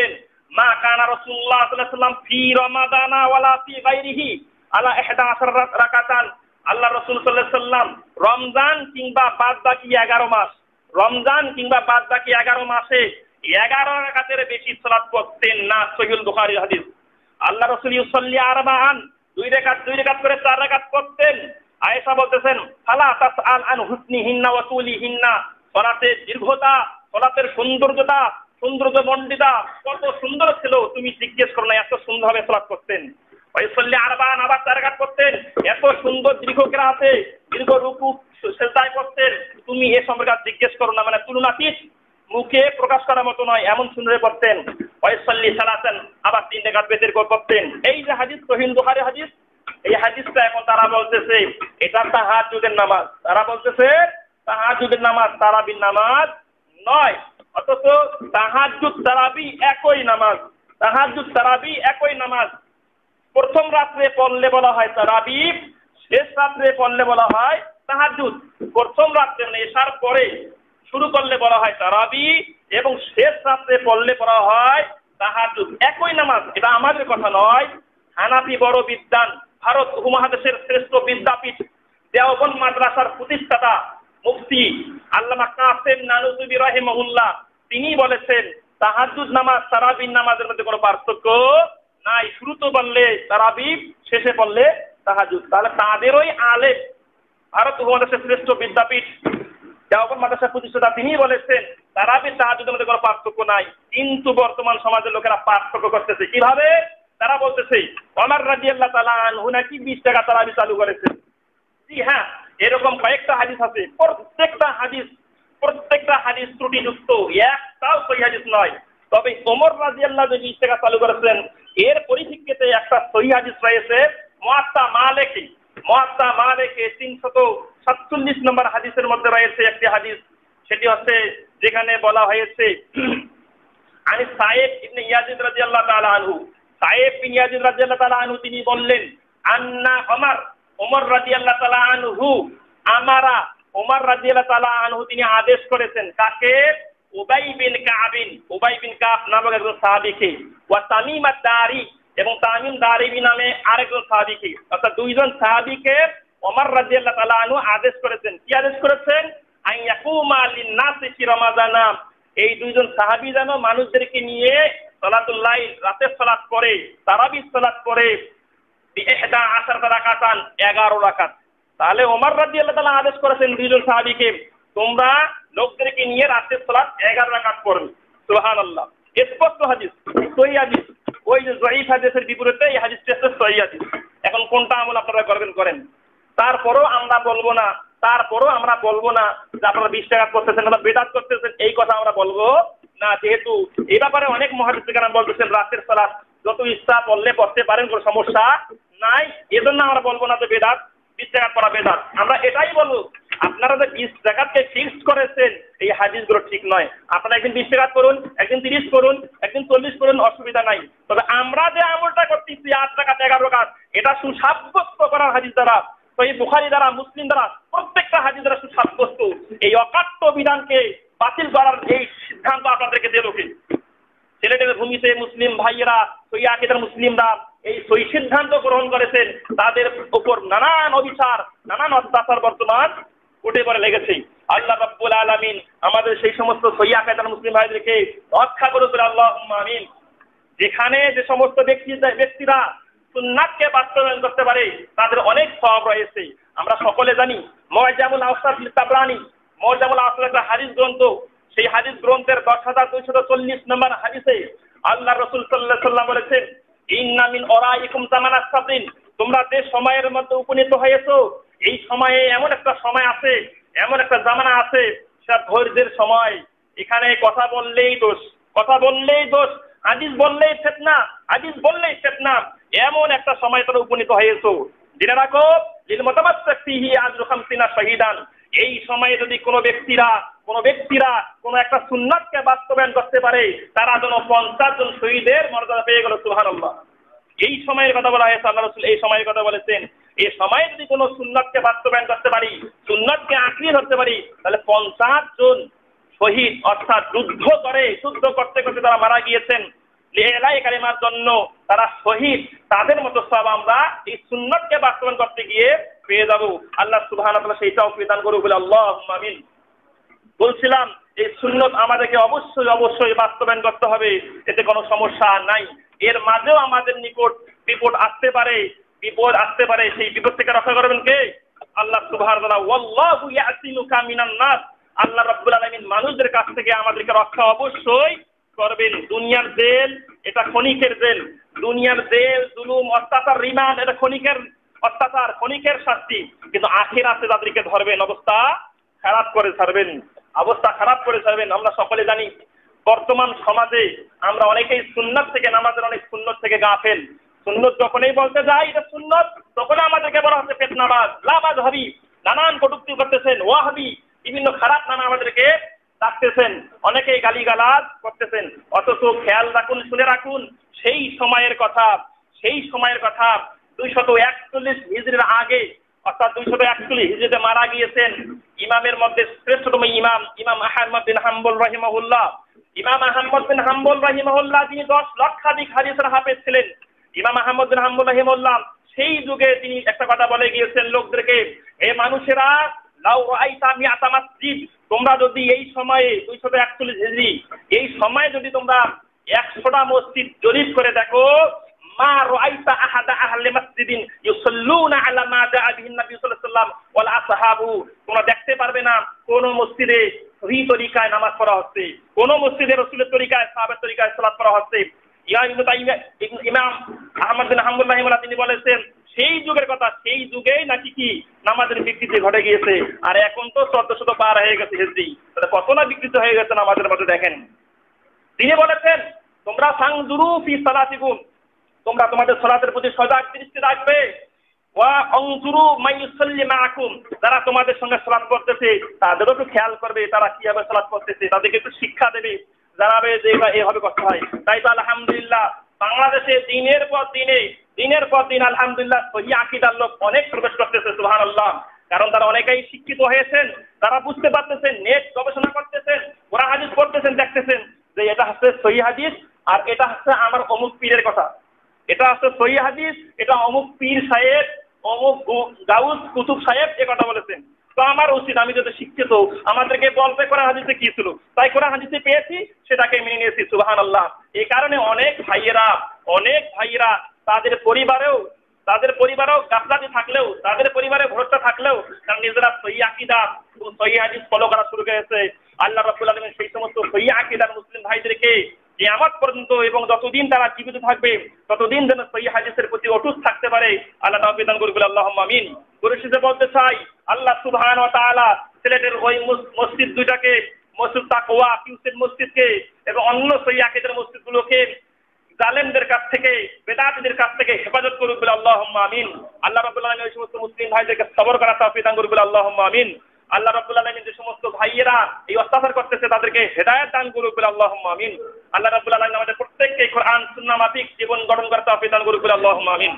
মা কানা রাসূলুল্লাহ সাল্লাল্লাহু আলাইহি ওয়াসাল্লাম ফি রমাদানা ওয়ালা ফি গায়রিহি আলা ইহদা আশারা রাকাতান। আল্লাহ রাসূল সাল্লাল্লাহু আলাইহি ওয়াসাল্লাম রমজান কিংবা বাদবাকি এগারো মাস রমজান কিংবা বাদবাকি এগারো মাসে এগারো রাকাতের বেশি সালাত পড়তেন না। সহিহুল বুখারীর হাদিস। আল্লাহ রাসূল ইউসাল্লি আরবাআন দুই রাকাত দুই রাকাত করে চার রাকাত পড়তেন। আয়েশা বলতেছেন ফালা তাসআল আন হুসনিহিন্না ওয়া তুলিহিন্না, সালাতের দীর্ঘতা, সালাতের সৌন্দর্যতা, সৌন্দর্যমণ্ডিতা কত সুন্দর ছিল তুমি জিজ্ঞেস করো না, এত সুন্দরভাবে সালাত করতেন। ওয়াইসাল্লি আরবাআন আবার চার রাকাত করতেন, এত সুন্দর দীর্ঘ কিরাতে দীর্ঘ রুকু সিজদায় করতেন, তুমি এ সম্পর্কে জিজ্ঞেস করো না, মানে তুলনাতীত, মুখে প্রকাশ করার মতো নয়, এমন সুন্দর করতেন। ওয়াইসাল্লি সালাতান আবার তিন রাকাত বেতের করতেন। এই যে হাদিস সহিহ বুখারী হাদিস, এই হাদিসটা এখন তারা বলতেছে এটা তাহাজ্জুদের নামাজ, তারা বলতেছে তাহাজ্জুদের নামাজ তারাবির নামাজ নয়। অথচ তাহাজ্জুদ তারাবি একই নামাজ, তাহাজ্জুদ তারাবি একই নামাজ। প্রথম রাত্রে পড়লে বলা হয় তারাবি, শেষ রাত্রে পড়লে বলা হয় তাহাজ্জুদ। প্রথম রাত্রে এশার পরে শুরু করলে বলা হয় তারাবি এবং শেষ রাত্রে পড়লে বলা হয় তাহাজ্জুদ। একই নামাজ, এটা আমাদের কথা নয়। হানাফি বড় বিদ্বান, ভারত উপমহাদেশের শ্রেষ্ঠ বিদ্যাপীঠ দেওবন্দ মাদ্রাসার প্রতিষ্ঠাতা মুফতি আল্লামা কাসেম নানুতুবি রাহিমাহুল্লাহ, তিনি বলেছেন তাহাজ্জুদ নামাজ তারাবির নামাজের মধ্যে কোনো পার্থক্য নাই। শুরুতে বললে তারাবি, শেষে বললে তাহাজ্জুদ। তাহলে তাদেরই আলেম, ভারত উপমহাদেশের শ্রেষ্ঠ বিদ্যাপীঠ দেওবন্দ মাদ্রাসার প্রতিষ্ঠাতা, তিনি বলেছেন তারাবি তাহাজ্জুদের মধ্যে কোনো পার্থক্য নাই। কিন্তু বর্তমান সমাজের লোকেরা পার্থক্য করতেছে। কিভাবে? তারা বলতেছে ওমর রাদিয়াল্লাহু তাআলা আনহু নাকি বিশ টাকা তারাবি চালু করেছেন। জি হ্যাঁ, এরকম কয়েকটা হাদিস আছে। প্রত্যেকটা হাদিস প্রত্যেকটা হাদিস ত্রুটিযুক্ত, একটাও সহিহ হাদিস নয়। তবে ওমর রাদিয়াল্লাহু যে বিশ টাকা চালু করেছেন এর পরিপ্রেক্ষিতে একটা সহিহ হাদিস রয়েছে মুয়াত্তা মালিকি। মুয়াত্তা মালিকি তিনশত সাতচল্লিশ নম্বর হাদিসের মধ্যে রয়েছে একটি হাদিস, সেটি হচ্ছে যেখানে বলা হয়েছে আনি সাইদ ইবনে ইয়াজিদ রাদিয়াল্লাহু তাআলা আনহু, সাইদ বিন ইয়াজিদ রাদিয়াল্লাহু তাআলা আনহু তিনি বললেন আন্না ওমর, ওমর রাদিয়াল্লাহু তাআলা আনহু আমারা, ওমর রাদিয়াল্লাহু তাআলা আনহু তিনি আদেশ করেছেন কাকে? উবাই বিন কাবিন, উবাই বিন কাব নামক একজন সাহাবীকে, ওয়া তামিম আদ-দারি এবং তামিম দারিবি নামে আরেকজন সাহাবীকে, অর্থাৎ দুইজন সাহাবীকে ওমর রাদিয়াল্লাহু তাআলা আনহু আদেশ করেছেন। কি আদেশ করেছেন? আন ইয়াকুমা লিন-নাসি ফি রমাদানা, এই দুইজন সাহাবী যেন মানুষদেরকে নিয়ে সালাতুল লাইল, রাতের সালাত করে, তারাবির সালাত করে ইহদা আশারা রাকাতান, এগারো রাকাত। তাহলে ওমর রাদিয়াল্লাহু তাআলা আদেশ করেছেন দুইজন সাহাবীকে তোমরা লোকদেরকে নিয়ে রাতের সালাত এগারো রাকাত পড়বে। সুবহানাল্লাহ, স্পষ্ট হাদিস, সহিহ হাদিস। ওই যে যঈফ হাদিসের বিপরীতে এই হাদিসটি হচ্ছে সহিহ হাদিস। এখন কোনটা আমল আপনারা করবেন করেন। তারপরও আমরা বলবো না, তারপরও আমরা বলবো না যে আপনারা বিশ টাকা করতেছেন বা বেদাত করতেছেন, এই কথা আমরা বলবো না। যেহেতু এই ব্যাপারে অনেক মুহাদ্দিস কেরাম বলতেছেন রাতের সালাত যত ইচ্ছা পড়লে পড়তে পারেন, কোনো সমস্যা নাই, এজন্য আমরা বলবো না যে বেদাত, বিশ টাকা পড়া বেদাত। আমরা এটাই বলবো আপনারা যে বিশ টাকাকে ফিক্সড করেছেন এই হাদিসগুলো ঠিক নয়। আপনারা একদিন বিশ টাকা করুন, একদিন তিরিশ করুন, একদিন চল্লিশ করুন, অসুবিধা নাই। তবে আমরা যে আমলটা করতেছি আট টাকা এগারো টাকা, এটা সুসাব্যস্ত করার হাদিস দ্বারা, সহিহ বুখারী দ্বারা, মুসলিম দ্বারা, প্রত্যেকটা হাদিস দ্বারা সুসাব্যস্ত। এই অকাট্য বিধানকে বাতিল করার এই সিদ্ধান্ত আপনাদেরকে দিল কে? সিলেটের ভূমিতে মুসলিম ভাইয়েরা, সহিহ আকীদার মুসলিমরা এই সহি সিদ্ধান্ত গ্রহণ করেছেন, তাদের উপর নানান অবিচার, নানান অত্যাচার বর্তমান উঠে পড়ে লেগেছে। আল্লাহ রাব্বুল আলামিন আমাদের সেই সমস্ত সহিহ আকীদার মুসলিম ভাইদেরকে রক্ষা করুন, আল্লাহুম্মা আমিন। যেখানে যে সমস্ত ব্যক্তি ব্যক্তিরা সুন্নাতকে বাস্তবায়ন করতে পারে তাদের অনেক সওয়াব রয়েছে। আমরা সকলে জানি মুআজামুল আওসাত লিত-তাবরানী, মুআজামুল আওসাত একটা হাদিস গ্রন্থ। সেই হাদিস গ্রন্থের দশ হাজার দুইশত চল্লিশ নম্বর হাদিসে আল্লাহ রাসূল সাল্লাল্লাহু আলাইহি ওয়াসাল্লাম বলেছেন ইন্না মিন ওরাইকুম জামানাস সাবরিন, তোমরা যে সময়ের মধ্যে উপনীত হয়েছো এই সময়ে এমন একটা সময় আছে, এমন একটা জামানা আছে সেটা ধৈর্যের সময়। এখানে কথা বললেই দোষ, কথা বললেই দোষ, হাদিস বললেই ফিতনা, হাদিস বললেই ফিতনা, এমন একটা সময় তোমরা উপনীত হয়েছো। জেনে রাখো লিল মুতামাসসিক ফিহি আজরু খামসিনা শাহীদান, এই সময়ে যদি কোনো ব্যক্তিরা কোনো ব্যক্তিরা কোনো একটা সুন্নাতকে বাস্তবায়ন করতে পারে তারা যেন পঞ্চাশ জন শহীদের মর্যাদা পেয়ে গেল। সুবহানাল্লাহ, এই সময়ের কথা বলা হয়েছে। আল্লাহ রাসূল এই সময়ের কথা বলেছেন, এই সময়ে যদি কোনো সুন্নাতকে বাস্তবায়ন করতে পারি, সুন্নাতকে আঁকড়িয়ে ধরতে পারি, তাহলে পঞ্চাশ জন শহীদ, অর্থাৎ যুদ্ধ করে, যুদ্ধ করতে করতে তারা মারা গিয়েছেন। এলাই কালিমার জন্য তারা শহীদ, তাদের মতো সব আমরা এই সুন্নতকে বাস্তবায়ন করতে গিয়ে পেয়ে যাব। আল্লাহ সুবহানাহু ওয়া তাআলা সেইটাও প্রদান করুক বলে আল্লাহুম্মা আমিন। বলছিলাম এই সুন্নত আমাদেরকে অবশ্যই অবশ্যই বাস্তবায়ন করতে হবে, এতে কোনো সমস্যা নাই। এর মাঝেও আমাদের নিকট বিপদ আসতে পারে, বিপদ আসতে পারে, সেই বিপদ থেকে রক্ষা করবেন কে? আল্লাহ সুবহানাহু ওয়া তাআলা। ওয়াল্লাহু ইয়াসিমুকা মিনান নাস, আল্লাহ রাব্বুল আলামিন মানুষদের কাছ থেকে আমাদেরকে রক্ষা অবশ্যই করবেন। দুনিয়ার জেল এটা ক্ষণিকের জেল, দুনিয়ার জেল জুলুম অত্যাচার রিমান্ড এটা ক্ষণিকের অত্যাচার, ক্ষণিকের শাস্তি, কিন্তু আখিরাতে তাদেরকে ধরবেন, অবস্থা খারাপ করে ছাড়বেন, অবস্থা খারাপ করে ছাড়বেন। আমরা সকলে জানি বর্তমান সমাজে আমরা অনেকেই সুন্নাত থেকে, নামাজের অনেক সুন্নত থেকে গাফেল। সুন্নত যখনই বলতে যাই এটা সুন্নত, তখন আমাদেরকে বলা হচ্ছে ফিতনাবাজ, লাবাজ হাবি, নানান কটূক্তি করতেছেন, ওয়াহাবি, বিভিন্ন খারাপ নাম আমাদেরকে ডাকতেছেন, অনেকেই গালিগালাজ করতেছেন। অথচ খেয়াল রাখুন, শুনে রাখুন, সেই সময়ের কথা, সেই সময়ের কথা দুইশত একচল্লিশ হিজরির আগে, অর্থাৎ দুইশত একচল্লিশ হিজরিতে মারা গিয়েছেন ইমামের মধ্যে শ্রেষ্ঠতম ইমাম, ইমাম আহমদ বিন হাম্বল রাহিমাহুল্লাহ। ইমাম আহমদ বিন হাম্বল রাহিমাহুল্লাহ যিনি দশ লক্ষাধিক হাদিসের হাফেজ ছিলেন, ইমাম আহমদ বিন হাম্বল রাহিমাহুল্লাহ সেই যুগে তিনি একটা কথা বলে গিয়েছেন লোকদেরকে, এ মানুষেরা লাউ রাআইতা মিআতা মাসজিদ, তোমরা যদি এই সময়ে দুইশত একচল্লিশ হিজরি এই সময়ে যদি তোমরা একশোটা মসজিদ জরিপ করে দেখো, মা রাআইতা আহাদা আহলে মাসজিদিন ইউসাল্লুনা আলা মা জাআ বিহি নবী সাল্লাল্লাহু আলাইহি ওয়াসাল্লাম ওয়াল আসহাবু, তোমরা দেখতে পারবে না কোন মসজিদে সহি তরিকায় নামাজ পড়া হচ্ছে, কোন মসজিদে রাসূলের তরিকায় সাহাবার তরিকায় সালাত পড়া হচ্ছে। ইয়া ইবনে তাইমিয়া ইমাম আহমদ বিন হাম্বল রাহিমাহুল্লাহ তিনি বলেছেন সেই যুগের কথা, সেই যুগেই নাকি কি নামাজের বিকৃতি ঘটে গিয়েছে, আর এখন তো চোদ্দশত পার হয়ে গেছে হিজরি, তাহলে কত না বিকৃত হয়ে গেছে নামাজের মধ্যে দেখেন। তিনি বলেছেন তোমরা ফাংজুরু ফি সালাতিকুম, তোমরা তোমাদের সালাতের প্রতি সজাগ দৃষ্টি রাখবে, ওয়া আনজুরু মাইয়ুসাল্লি মাআকুম, যারা তোমাদের সঙ্গে সালাত করতেছে তাদেরও একটু খেয়াল করবে তারা কিভাবে সালাত করতেছে, তাদেরকে একটু শিক্ষা দেবে, জানাবে যে এভাবে করতে হয়। তাই তো আলহামদুলিল্লাহ বাংলাদেশে দিনের পর দিনে দিনের পর দিন আলহামদুলিল্লাহ সহি আকীদার লোক অনেক প্রবেশ করতেছে, সুবহানাল্লাহ। কারণ তারা অনেকেই শিক্ষিত হয়েছেন, তারা বুঝতে পারতেছেন, নেট গবেষণা করতেছেন, কোরআন হাদিস পড়তেছেন, দেখতেছেন যে এটা হচ্ছে সহি হাদিস আর এটা হচ্ছে আমার অমুক পীরের কথা, এটা হচ্ছে সহি হাদিস, এটা অমুক পীর সাহেব, অমুক গাউস কুতুব সাহেব এ কথা বলেছেন। তো আমার উচিত, আমি যদি শিক্ষিত, আমাদেরকে বলতে কোরআন হাদিসে কি ছিল, তাই কোরআন হাদিসে পেয়েছি সেটাকে মেনে নিয়েছি, সুবহানাল্লাহ। এই কারণে অনেক ভাইয়েরা অনেক ভাইয়েরা তাদের পরিবারেও তাদের পরিবারেও গাফলাতি থাকলেও, তাদের পরিবারে ভরসা থাকলেও তারা নিজেরা সহি আকীদা এবং সহি হাদিস ফলো করা শুরু করেছে। আল্লাহ রাব্বুল আলামিন সেই সমস্ত সহি আকীদার মুসলিম ভাইদেরকে কিয়ামত পর্যন্ত এবং যতদিন তারা জীবিত থাকবে ততদিন যেন সহি হাদিসের প্রতি অটুট থাকতে পারে, আল্লাহ তাআলা দান করুন, আল্লাহুম্মা আমিন। পরিশেষে বলতে চাই আল্লাহ সুবহানাহু ওয়া তাআলা সিলেটের ওই মসজিদ দুইটাকে, মসজিদ তাকওয়া কিউসেট মসজিদকে এবং অন্য সহি আকীদার মসজিদগুলোকে জালেমদের কাছ থেকে, বেদাতীদের কাছ থেকে হেফাজত করুন বলে আল্লাহুম্মা আমিন। আল্লাহ রাব্বুল আলামিন ওই সমস্ত মুসলিম ভাইদেরকে সবর করার তৌফিক দান করুন বলে আল্লাহুম্মা আমিন। আল্লাহ রাব্বুল আলামিন যে সমস্ত ভাইয়েরা এই অত্যাচার করতেছে তাদেরকে হেদায়েত দান করুন বলে আল্লাহুম্মা আমিন। আল্লাহ রাব্বুল আলামিন আমাদের প্রত্যেককে কোরআন সুন্নাহ মাফিক জীবন গঠন করার তৌফিক দান করুন বলে আল্লাহুম্মা আমিন।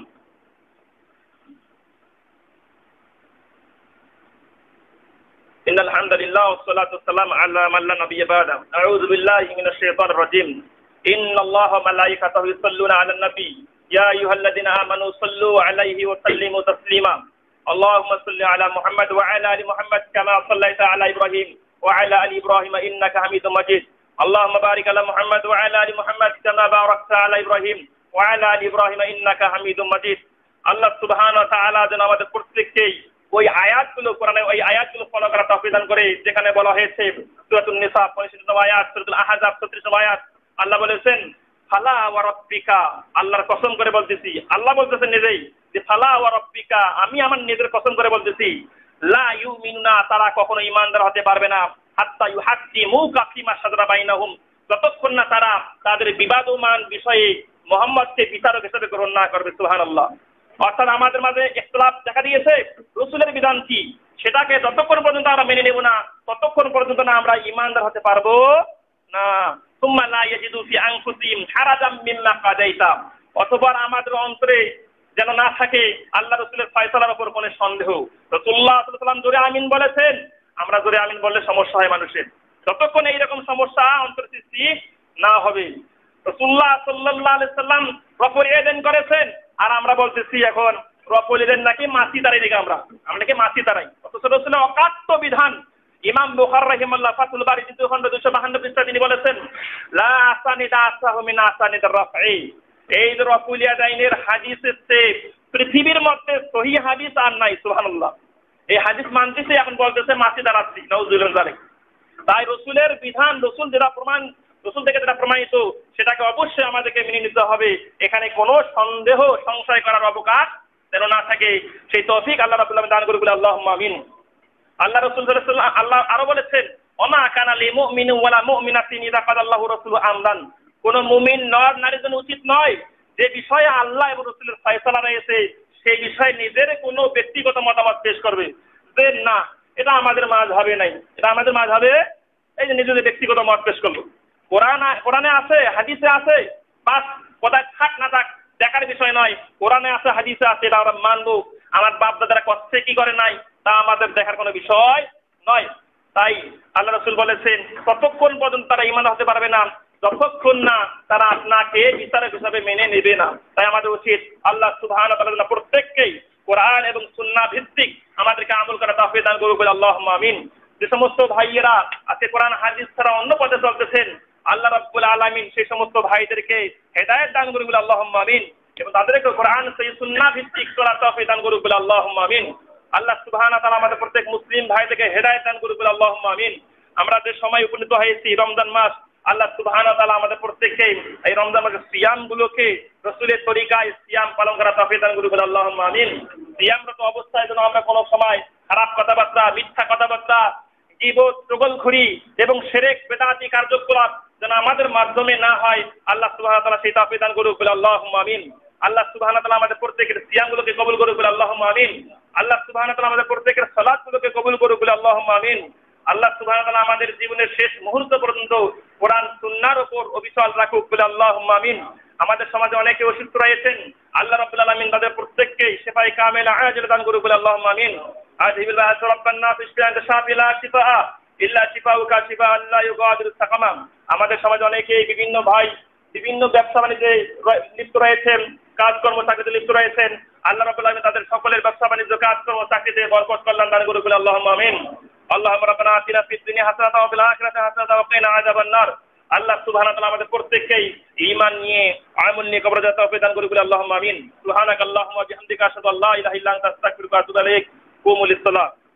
ইন্নাল হামদুলিল্লাহ ওয়াসসালাতু ওয়াসসালামু আলা মান লা নাবিয়্যা বা'দা। আউযু বিল্লাহি মিনাশ শাইতানির রাজীম। ইন্নাল্লাহা ওয়া মালাইকাতাহু ইউসাল্লুনা আলান নাবী ইয়া আইয়ুহাল্লাযীনা আমানু সাল্লু আলাইহি ওয়া সাল্লিমু তাসলিমা। আল্লাহুম্মা সাল্লি আলা মুহাম্মাদ ওয়া আলা আলি মুহাম্মাদ কামা সাল্লাইতা আলা ইব্রাহিম ওয়া আলা আলি ইব্রাহিম ইন্নাকা হামিদুম মাজিদ। আল্লাহুম্মা বারিক আলা মুহাম্মাদ ওয়া আলা আলি মুহাম্মাদ কামা বারাকতা আলা ইব্রাহিম ওয়া আলা আলি ইব্রাহিম ইন্নাকা হামিদুম মাজিদ। আল্লাহ সুবহানাহু ওয়া তাআলা যেন আমাদের প্রত্যেককেই ওই আয়াতগুলো, কোরআনের ওই আয়াতগুলো ফলো করার তৌফিক দান করে, যেখানে বলা হয়েছে সূরাতুন নিসা পঁয়ষট্টি নম্বর আয়াত, সূরাতুল আহজাব ছত্রিশ নম্বর আয়াত, আল্লাহ বলেছেন ফালা ওয়া রাব্বিকা, আল্লাহর কসম করে বলতেছি, আল্লাহ বলতেছেন নিজেই যে ফালা ওয়া রাব্বিকা, আমি আমার নিজের কসম করে বলতেছি, লা ইউমিনুনা, তারা কখনো ঈমানদার হতে পারবে না, হাত্তা ইউহাক্কিমুকা ফিমা শাজারা বাইনাহুম, যতক্ষণ না তারা তাদের বিবাদমান বিষয়ে মুহাম্মদকে বিচারক হিসেবে গ্রহণ না করবে। সুবহানাল্লাহ। অর্থাৎ আমাদের মাঝে ইখতিলাফ দেখা দিয়েছে, রাসূলের বিধান কি সেটাকে যতক্ষণ পর্যন্ত আমরা মেনে নেব না ততক্ষণ পর্যন্ত না আমরা ঈমানদার হতে পারবো না। সুম্মা লা ইয়াজিদু ফি আনফুসিহিম হারাজাম মিম্মা কাদাইতা, অথবা আমাদের অন্তরে যেন না থাকে আল্লাহ রাসূলের ফয়সালার উপর কোনো সন্দেহ। রাসূলুল্লাহ সাল্লাল্লাহু আলাইহি ওয়াসাল্লাম জোরে আমিন বলেছেন, আমরা জোরে আমিন বললে সমস্যা হয় মানুষের, যতক্ষণ এইরকম সমস্যা অন্তর সৃষ্টি না হবে। রাসূলুল্লাহ সাল্লাল্লাহু আলাইহি সাল্লাম রফুল ইয়াদাইন করেছেন, আর আমরা বলতেছি এখন রফুল ইয়াদাইন নাকি মাছি দাঁড়াই নাকি আমরা আমরা নাকি মাছি দাঁড়াই। অথচ রাসূলের অকাট্য বিধান। ইমাম বুখারী রাহিমাহুল্লাহ ফাতুল বারী দ্বিতীয় খণ্ড দুইশো বাহান্ন পৃষ্ঠা তিনি বলেছেন, লা আসানিদা আসাহু মিন আসানিদার রাফঈ। এই যে রফুল ইয়াদাইনের হাদিসের চেয়ে পৃথিবীর মধ্যে সহিহ হাদিস আর নাই। সুবহানাল্লাহ। এই হাদিস মানতেছে এখন বলতেছে মাছি দাঁড়াচ্ছি। নাউযুবিল্লাহ যালিক। তাই রসুলের বিধান, রসুল যেটা প্রমাণ, রসুল থেকে যেটা প্রমাণিত সেটাকে অবশ্যই আমাদেরকে মেনে নিতে হবে। এখানে কোনো সন্দেহ সংশয় করার অবকাশ যেন না থাকে, সেই তৌফিক আল্লাহ রাব্বুল আলামিন দান করুন। আল্লাহুম্মা আমিন। আল্লাহ রাসূল সাল্লাল্লাহু আলাইহি ওয়াসাল্লাম আল্লাহ আরো বলেছেন, ওমা কানা লিল মুমিনিন ওয়ালা মুমিনাতিন ইযা কাদাল্লাহু রাসূলুহু আমরান। কোন মুমিন নর নারীর জন্য উচিত নয় যে বিষয়ে আল্লাহ এবং রাসূলের ফয়সালা রয়েছে সেই বিষয়ে নিজের কোনো ব্যক্তিগত মতামত পেশ করবে, যে না এটা আমাদের মাযহাবে নাই, এটা আমাদের মাযহাবে, এই যে নিজেদের ব্যক্তিগত মত পেশ করলো। কোরআন কোরআনে আছে, হাদিসে আছে, বাস কোথায় থাক না থাক দেখার বিষয় নয়। কোরআনে আছে, হাদিসে আছে, এটা আমরা মানবো। আমার বাপ দাদারা করছে কি করে নাই তা আমাদের দেখার কোনো বিষয় নয়। তাই আল্লাহ রাসূল বলেছেন, ততক্ষণ পর্যন্ত তারা ঈমান হতে পারবে না যতক্ষণ না তারা আপনাকে বিচারক হিসাবে মেনে নেবে না। তাই আমাদের উচিত আল্লাহ সুবহানাহু ওয়া তাআলা প্রত্যেককেই কোরআন এবং সুন্নাহ ভিত্তিক আমাদেরকে আমল করা তৌফিক দান করুন। আল্লাহুম্মা আমিন। যে সমস্ত ভাইয়েরা আজকে কোরআন হাদিস ছাড়া অন্য পথে চলতেছেন, আল্লাহ রাব্বুল আলামিন সেই সমস্ত ভাইদেরকে হেদায়েত দান করুন। আল্লাহুম্মা আমিন। এবং তাদেরকে কোরআন সেই সুন্নাহ ভিত্তিক চলার তৌফিক দান করুন। আল্লাহুম্মা আমিন। আল্লাহ সুবহানাহু ওয়া তাআলা আমাদের প্রত্যেক মুসলিম ভাইদেরকে হেদায়েত দান করুন। আল্লাহুম্মা আমিন। আমরা যে সময় উপনীত হয়েছি রমজান মাস, আল্লাহ সুবহানাহু ওয়া তাআলা আমাদের প্রত্যেককে এই রমজান মাসের সিয়ামগুলোকে রাসূলের তরিকায় সিয়াম পালন করার তৌফিক দান করুন। আল্লাহুম্মা আমিন। সিয়ামরত অবস্থায় যেন আমরা কোনো সময় খারাপ কথাবার্তা, মিথ্যা কথাবার্তা, গীবত, চগলখড়ি এবং শিরক বিদআতি কার্যকলাপ যেন আমাদের মাধ্যমে না হয়, আল্লাহ সুবহানাহু ওয়া তাআলা সেই তৌফিক দান করুন। আল্লাহুম্মা আমিন। আল্লাহ সুবহানাহু ওয়া তাআলা আমাদের প্রত্যেকের সিয়ামগুলোকে কবুল করুন। আল্লাহুম্মা আমিন। আল্লাহ সুবহানাহু ওয়া তাআলা আমাদের প্রত্যেকের সালাতগুলোকে কবুল করুন। আল্লাহুম্মা আমিন। আল্লাহ সুবহানাহু ওয়া তাআলা আমাদের জীবনের শেষ মুহূর্ত পর্যন্ত কোরআন সুন্নাহর উপর অবিচল রাখুক। আল্লাহুম্মা আমিন। আমাদের সমাজে অনেকে অসুস্থ রয়েছেন, আল্লাহ রাব্বুল আলামিন তাদের প্রত্যেককে শিফায়ে কামিলা আজিল দান করুন। আল্লাহুম্মা আমিন। আযহিবিল বা'স রাব্বান নাস ইশফি আনতা শাফি লা শিফা ইল্লা শিফাউকা শিফাআন লা ইউগাদিরু সাকামা। আমাদের সমাজে অনেকে বিভিন্ন ভাই বিভিন্ন ব্যবসা বাণিজ্যে লিপ্ত রয়েছেন, কাজকর্ম চাকরিতে লিপ্ত রয়েছেন, আল্লাহ রাব্বুল আলামিন তাদের সকলের ব্যবসা বাণিজ্য কাজকর্ম চাকরিতে বরকত কল্যাণ দান করুন। আল্লাহুম্মা আমিন। আল্লাহুম্মা রাব্বানা আতিনা ফিদ দুনিয়া হাসানাতাও ওয়া ফিল আখিরাতি হাসানাতাও ওয়া কিনা আযাবান নার। আল্লাহ সুবহানাহু ওয়া তাআলা আমাদের প্রত্যেককেই ঈমান নিয়ে আমল নিয়ে কবরে যাওয়ার তৌফিক দান করুন। আল্লাহুম্মা আমিন। সুবহানাকাল্লাহুম্মা ওয়া বিহামদিকা আশহাদু আল্লা ইলাহা ইল্লা আনতা আস্তাগফিরুকা ওয়া আতুবু ইলাইক। কুমু লিস-সালাহ।